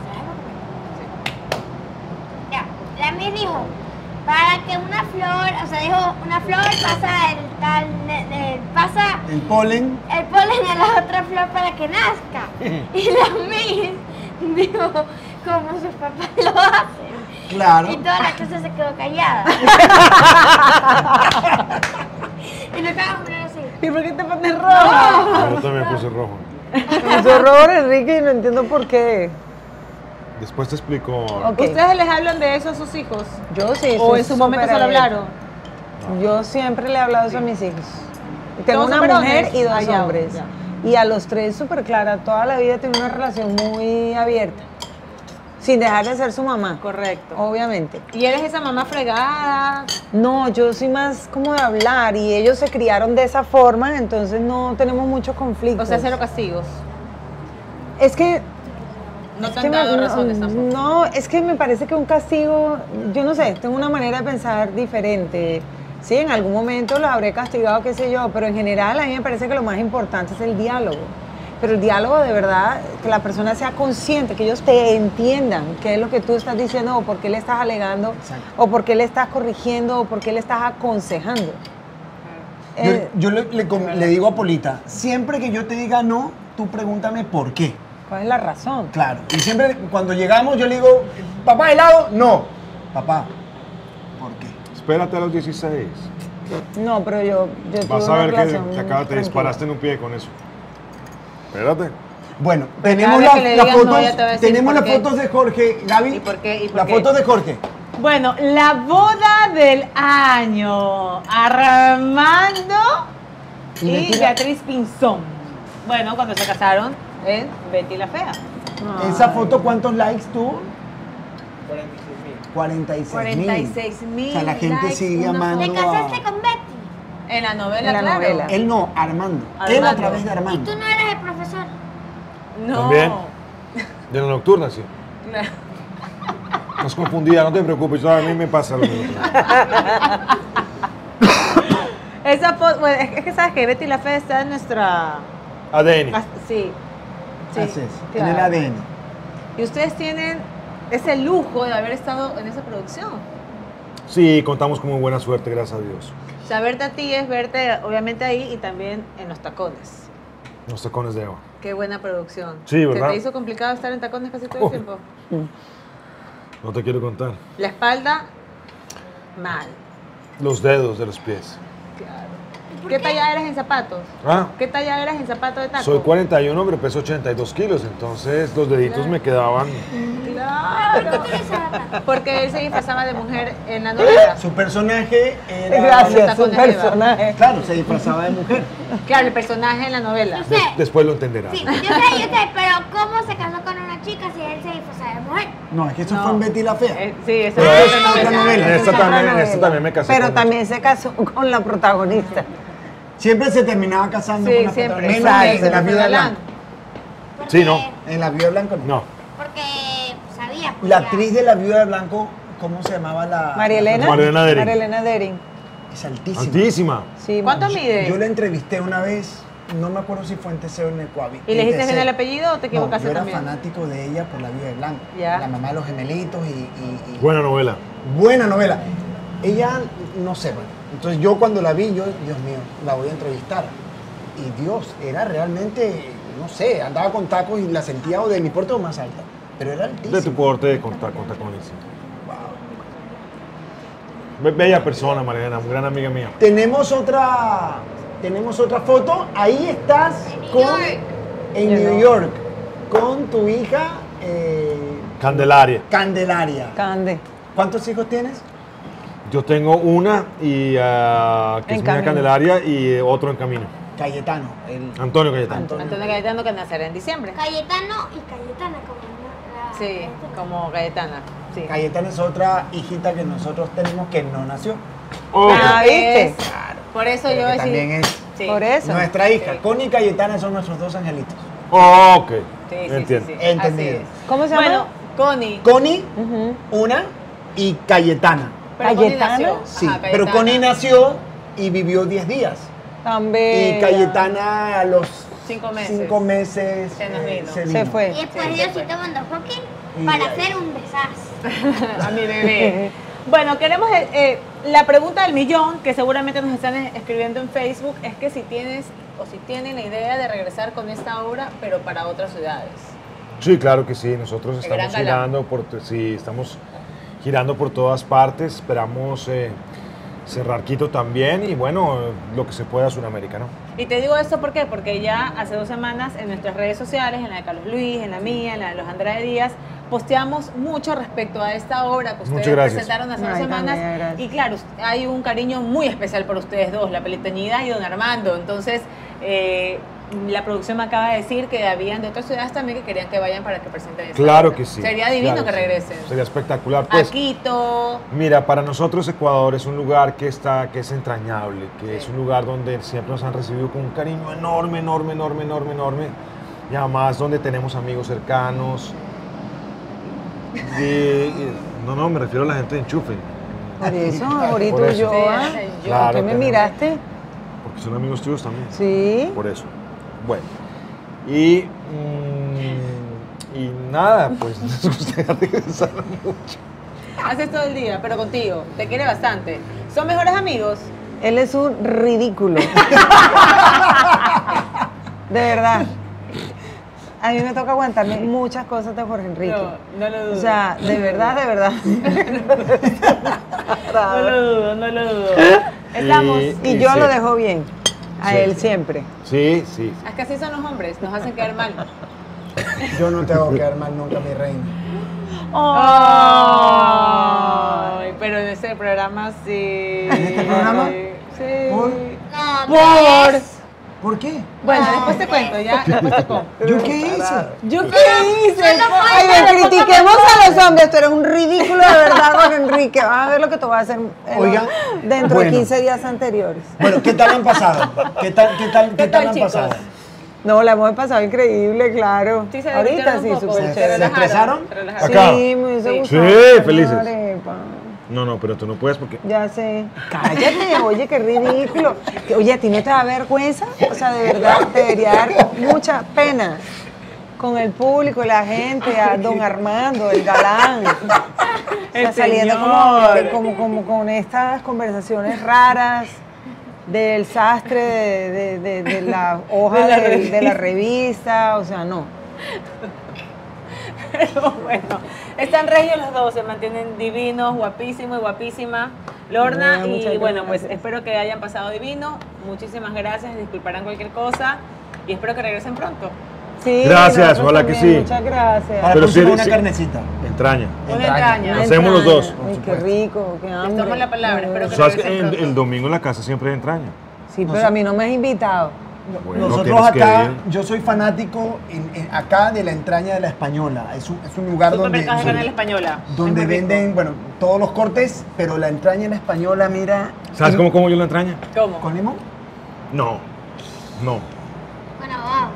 déjame que me- Ya, la Miss dijo, para que una flor, o sea, dijo, una flor pasa pasa El polen, el polen a la otra flor para que nazca. Y la Miss dijo, como sus papás lo hacen. claro. Y toda la clase se quedó callada. Y lo acabamos de poner así. ¿Y por qué te pones roja? Yo también puse rojo. Soy Robert Enrique y no entiendo por qué. Después te explico. Ok. ¿Ustedes les hablan de eso a sus hijos? Yo sí. ¿O soy en su momento se lo súper hablaron? abierta. Yo siempre le he hablado eso a mis hijos. Tengo ¿Todos una son mujer varones? y dos Ah, ya, hombres. ya. Y a los tres súper clara. Toda la vida tengo una relación muy abierta. Sin dejar de ser su mamá. Correcto. Obviamente. ¿Y eres esa mamá fregada? No, yo soy más como de hablar y ellos se criaron de esa forma, entonces no tenemos mucho conflicto. O sea, cero castigos. Es que No es te que han dado razones tampoco. no, es que me parece que un castigo, yo no sé, tengo una manera de pensar diferente. Sí, en algún momento los habré castigado, qué sé yo, pero en general a mí me parece que lo más importante es el diálogo. Pero el diálogo de verdad, que la persona sea consciente, que ellos te entiendan qué es lo que tú estás diciendo o por qué le estás alegando Exacto. o por qué le estás corrigiendo o por qué le estás aconsejando. Yo le digo a Polita, siempre que yo te diga no, tú pregúntame por qué. ¿Cuál es la razón? Claro. Y siempre cuando llegamos yo le digo, papá, helado, no. Papá, ¿por qué? Espérate a los 16. No, pero yo Vas tuve a una ver que relación te tranquila. disparaste en un pie con eso. Espérate. Bueno, cada tenemos vez que le las digas no, fotos, ella te va a decir tenemos por las qué. fotos de Jorge, Gaby. ¿Y por qué? ¿Y por Las qué? fotos de Jorge. Bueno, la boda del año. Armando Y y Betty la- Beatriz Pinzón. Bueno, cuando se casaron en Betty la Fea. Esa foto, ¿cuántos likes tuvo? 46.000. 46.000 O sea, la gente likes, sigue una amando ¿Te casaste a... con Betty? En la novela, En la claro. novela. Él no, Armando. Él a Armando. través de ¿Y Armando. tú no eres el profesor? No. También. De la nocturna, sí. Claro. Estás confundida, no te preocupes. A mí me pasa lo mismo. Esa foto, bueno, es que sabes que Betty la Fea está en nuestra... ADN. Sí. Sí, Así es, claro. en el ADN. Y ustedes tienen ese lujo de haber estado en esa producción. Sí, contamos con muy buena suerte, gracias a Dios. O sea, verte a ti es verte obviamente ahí y también en los tacones. Los tacones de Eva. Qué buena producción. Sí, ¿verdad? ¿Se te hizo complicado estar en tacones casi todo el Oh. tiempo? No te quiero contar. La espalda, mal. Los dedos de los pies. Claro. ¿Qué talla eres en zapatos? Ah, ¿Qué talla eres en zapatos de taco? soy 41, pero peso 82 kilos, entonces los deditos me quedaban... Claro. Porque él se disfrazaba de mujer en la novela. Su personaje era... Gracias, un tacones de Eva. personaje. Claro, se disfrazaba de mujer. Claro, el personaje en la novela. Sí. Después lo entenderás. Sí, yo sé, pero ¿cómo se casó con una chica si él se disfrazaba de mujer? No, es que eso No. fue en Betty la Fea. Sí, esa Pero es es otra otra novela. novela. En esta Esa es también, otra en esta novela. también me casé Pero con también se casó con la protagonista. Siempre se terminaba casando Sí, con la siempre. protagonista. Menos Exacto. en la viuda Galán. blanca. Porque, Sí, no. En la viuda blanca no. No, Porque sabía. pues, La ya. actriz de la viuda de blanco, ¿cómo se llamaba la? María Elena. María Elena Dering. María Elena Dering. Es altísima. altísima. Sí, ¿Cuánto mucho. mide? Yo la entrevisté una vez, no me acuerdo si fue en TC o en Ecuavi. ¿Y le dijiste en bien TC. el apellido o te equivocaste No, yo era también? fanático de ella por la viuda de blanco. Ya. La mamá de los gemelitos y Buena novela. buena novela. Ella, no sé, bueno. Entonces yo cuando la vi, Dios mío, la voy a entrevistar. y Dios, era realmente, no sé, andaba con tacos y la sentía o de mi porte o más alta, pero era altísima. De tu porte con tacones. Bella persona, Mariana, una gran amiga mía. Tenemos otra foto, ahí estás en New York, con tu hija Candelaria. Candelaria. Cande. ¿Cuántos hijos tienes? Yo tengo una y que En es mi hija camino. Candelaria y otro en camino. Cayetano. Antonio Cayetano. Antonio Cayetano, que nacerá en diciembre. Cayetano y Cayetana como Sí, como Cayetana. Sí. Cayetana es otra hijita que nosotros tenemos que no nació. Ok. Ah, ¿viste? Es- Por eso Pero yo que decía. también es Sí. Por eso. nuestra hija. Sí. Connie y Cayetana son nuestros dos angelitos. Ok. Sí, sí, Entiendo. sí, sí. Entendido. Así es. ¿Cómo se llama? Bueno, Connie. Connie, Ujú. una, y Cayetana. Pero Connie ¿Cayetana? nació. Sí, Ajá, pero Cayetana. Connie nació y vivió 10 días. También. Y Cayetana a los 5 meses. 5 meses Se nos vino. Se fue. Y después Sí, Diosito después. mandó a Joaquín Y para ahí. hacer un desastre. A mi bebé. Bueno, queremos la pregunta del millón, que seguramente nos están escribiendo en Facebook, es que si tienes o si tienen la idea de regresar con esta obra, pero para otras ciudades. Sí, claro que sí. Nosotros El gran estamos galán. estamos girando por todas partes. Esperamos cerrar Quito también y bueno, lo que se pueda Sudamérica, ¿no? Y te digo esto ¿por qué? Porque ya hace 2 semanas en nuestras redes sociales, en la de Carlos Luis, en la mía, en la de los Andrade Díaz, posteamos mucho respecto a esta obra que Muchas ustedes gracias. presentaron hace 2 Ay, semanas. también, gracias. Y claro, hay un cariño muy especial por ustedes dos, la Peliteñida y don Armando. Entonces, la producción me acaba de decir que habían de otras ciudades también que querían que vayan para que presenten esta Claro obra. que sí. Sería divino claro que sí. regresen. Sería espectacular. A Pues, Quito. mira, para nosotros Ecuador es un lugar que es entrañable, que es un lugar donde siempre nos han recibido con un cariño enorme. Y además donde tenemos amigos cercanos. No, me refiero a la gente de Enchufe. Por eso, ahorita Por eso. yo. Sí, ¿Ah? yo. Claro, ¿Por qué me tenemos. miraste? Porque son amigos tuyos también. Sí. Por eso. Bueno. Y nada, pues nos gustaría regresar mucho. Haces todo el día, pero contigo. Te quiere bastante. ¿Son mejores amigos? Él es un ridículo. De verdad. A mí me toca aguantarme muchas cosas de Jorge Enrique. No lo dudo. O sea, de verdad, de verdad. no lo dudo. Estamos. Y yo sí. lo dejo bien. A Sí, él sí. siempre. Sí. Es que así son los hombres, nos hacen quedar mal. Yo no te hago quedar mal nunca, mi reina. Ay, pero en ese programa sí. ¿En este programa? Sí. ¿Por? No, Por. ¿Por qué? Bueno, después te cuento, ya. Después te cuento. ¿Yo qué hice? ¿Yo qué hice? Ay, ven, critiquemos a los hombres. Tú eres un ridículo de verdad, Jorge Enrique. Vas a ver lo que te voy a hacer Oiga, dentro bueno. de 15 días anteriores. Bueno, ¿qué tal han pasado? ¿Qué tal han chicos? pasado? No, la hemos pasado increíble, claro. Sí, se Ahorita divirtieron sí, un poco. súper ¿Se chévere. estresaron? Se relajaron. Acá. Sí, me hizo Sí. gustar Sí, hacer felices. una arepa. No, pero tú no puedes porque... Ya sé. Cállate, oye, qué ridículo. Oye, ¿a ti no te da vergüenza? O sea, de verdad, te debería dar mucha pena con el público, la gente, a don Armando, el galán. O sea, El saliendo señor. como con estas conversaciones raras del sastre de la hoja de la revista. O sea, no. Pero bueno, están regios los dos, se mantienen divinos, guapísimo y guapísima. Lorna, Bueno, muchas y bueno, pues gracias. espero que hayan pasado divino. Muchísimas gracias, disculparán cualquier cosa y espero que regresen pronto. Sí, Gracias, nosotros ojalá que también, sí. Muchas gracias. Para Pero la próxima sí, una sí. carnecita. Entraña. Una entraña. Una Hacemos los entraña. dos. Ay, Por qué supuesto. rico, qué hambre. tomo la palabra, espero que ¿Sabes que regresen pronto. el domingo en la casa siempre hay entraña? Sí, pero a mí no me has invitado. Bueno, Nosotros tienes que acá, ir. yo soy fanático acá de la entraña de la Española. Es un lugar donde, Supermercados de Canal Española. donde Es muy rico. venden, bueno, todos los cortes, pero la entraña en la Española, mira. ¿Sabes cómo como yo la entraña? ¿Cómo? ¿Con limón? No. Bueno, wow.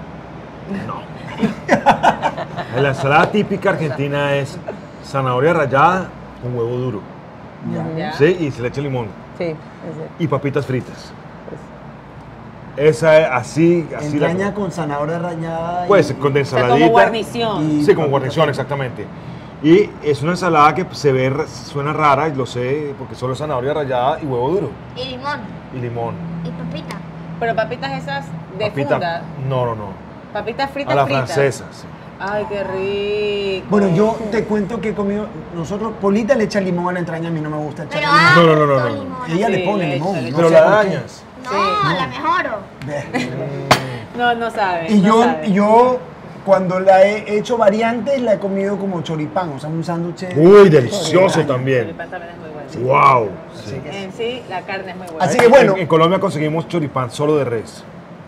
La ensalada típica argentina es zanahoria rallada con huevo duro. Ya. ¿Sí? Y se le echa limón. Sí, ese. Y papitas fritas. Esa es así Entraña la... con zanahoria rallada. Pues con de O sea, ensaladita. como guarnición. y- Sí, como guarnición, exactamente. Y es una ensalada que suena rara, y lo sé, porque solo es zanahoria rallada y huevo duro. Y limón. Y limón. Y papita. Pero papitas esas de funda. No. Papitas fritas, A la fritas. francesa, sí. Ay, qué rico. Bueno, yo te cuento que he comido, nosotros, Polita le echa limón a la entraña, a mí no me gusta echar Pero limón. No. harto limón. Ella Sí, le pone le limón. echa, no Pero sé la por qué. dañas. No, la mejoro. Ve. No sabe. Y no sabe. yo, cuando la he hecho variantes, la he comido como choripán, o sea, un sándwich. Uy, delicioso El también. pan también es muy bueno. Wow. Así que- En sí, la carne es muy buena. Así que bueno. En Colombia conseguimos choripán solo de res.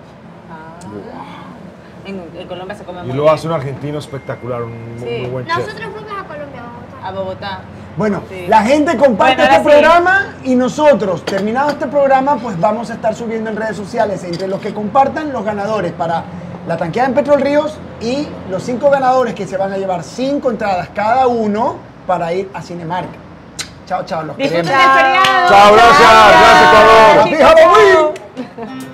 En Colombia se come Y muy lo bien. hace un argentino espectacular, un Sí. muy buen chef. Nosotros fuimos a Colombia, Bogotá. A Bogotá. Bueno, Sí. la gente comparte Bueno, ahora este sí. programa y nosotros, terminado este programa, pues vamos a estar subiendo en redes sociales entre los que compartan los ganadores para la tanqueada en Petrol Ríos y los 5 ganadores que se van a llevar 5 entradas cada uno para ir a Cinemarca. Chao, chao, los Disfruten queremos. el feriado. Chao, gracias, Ecuador. ¡Happy chicos, Halloween! chao.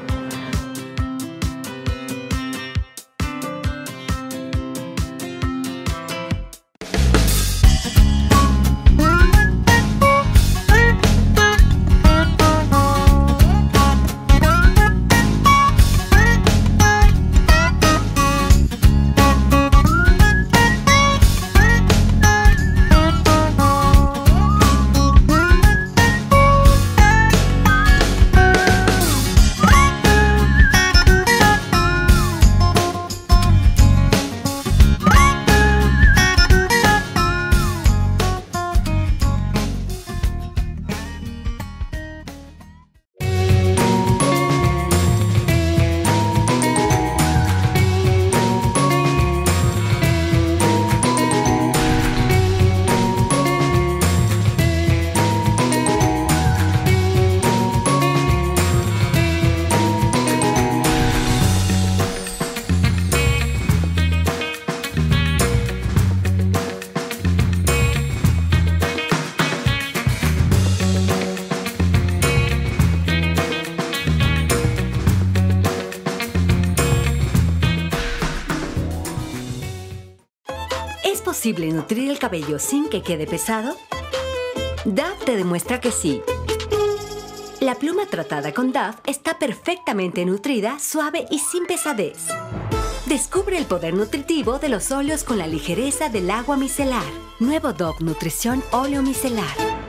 ¿Es posible nutrir el cabello sin que quede pesado? Dove te demuestra que sí. La pluma tratada con Dove está perfectamente nutrida, suave y sin pesadez. Descubre el poder nutritivo de los óleos con la ligereza del agua micelar. Nuevo Dove Nutrición Óleo Micelar.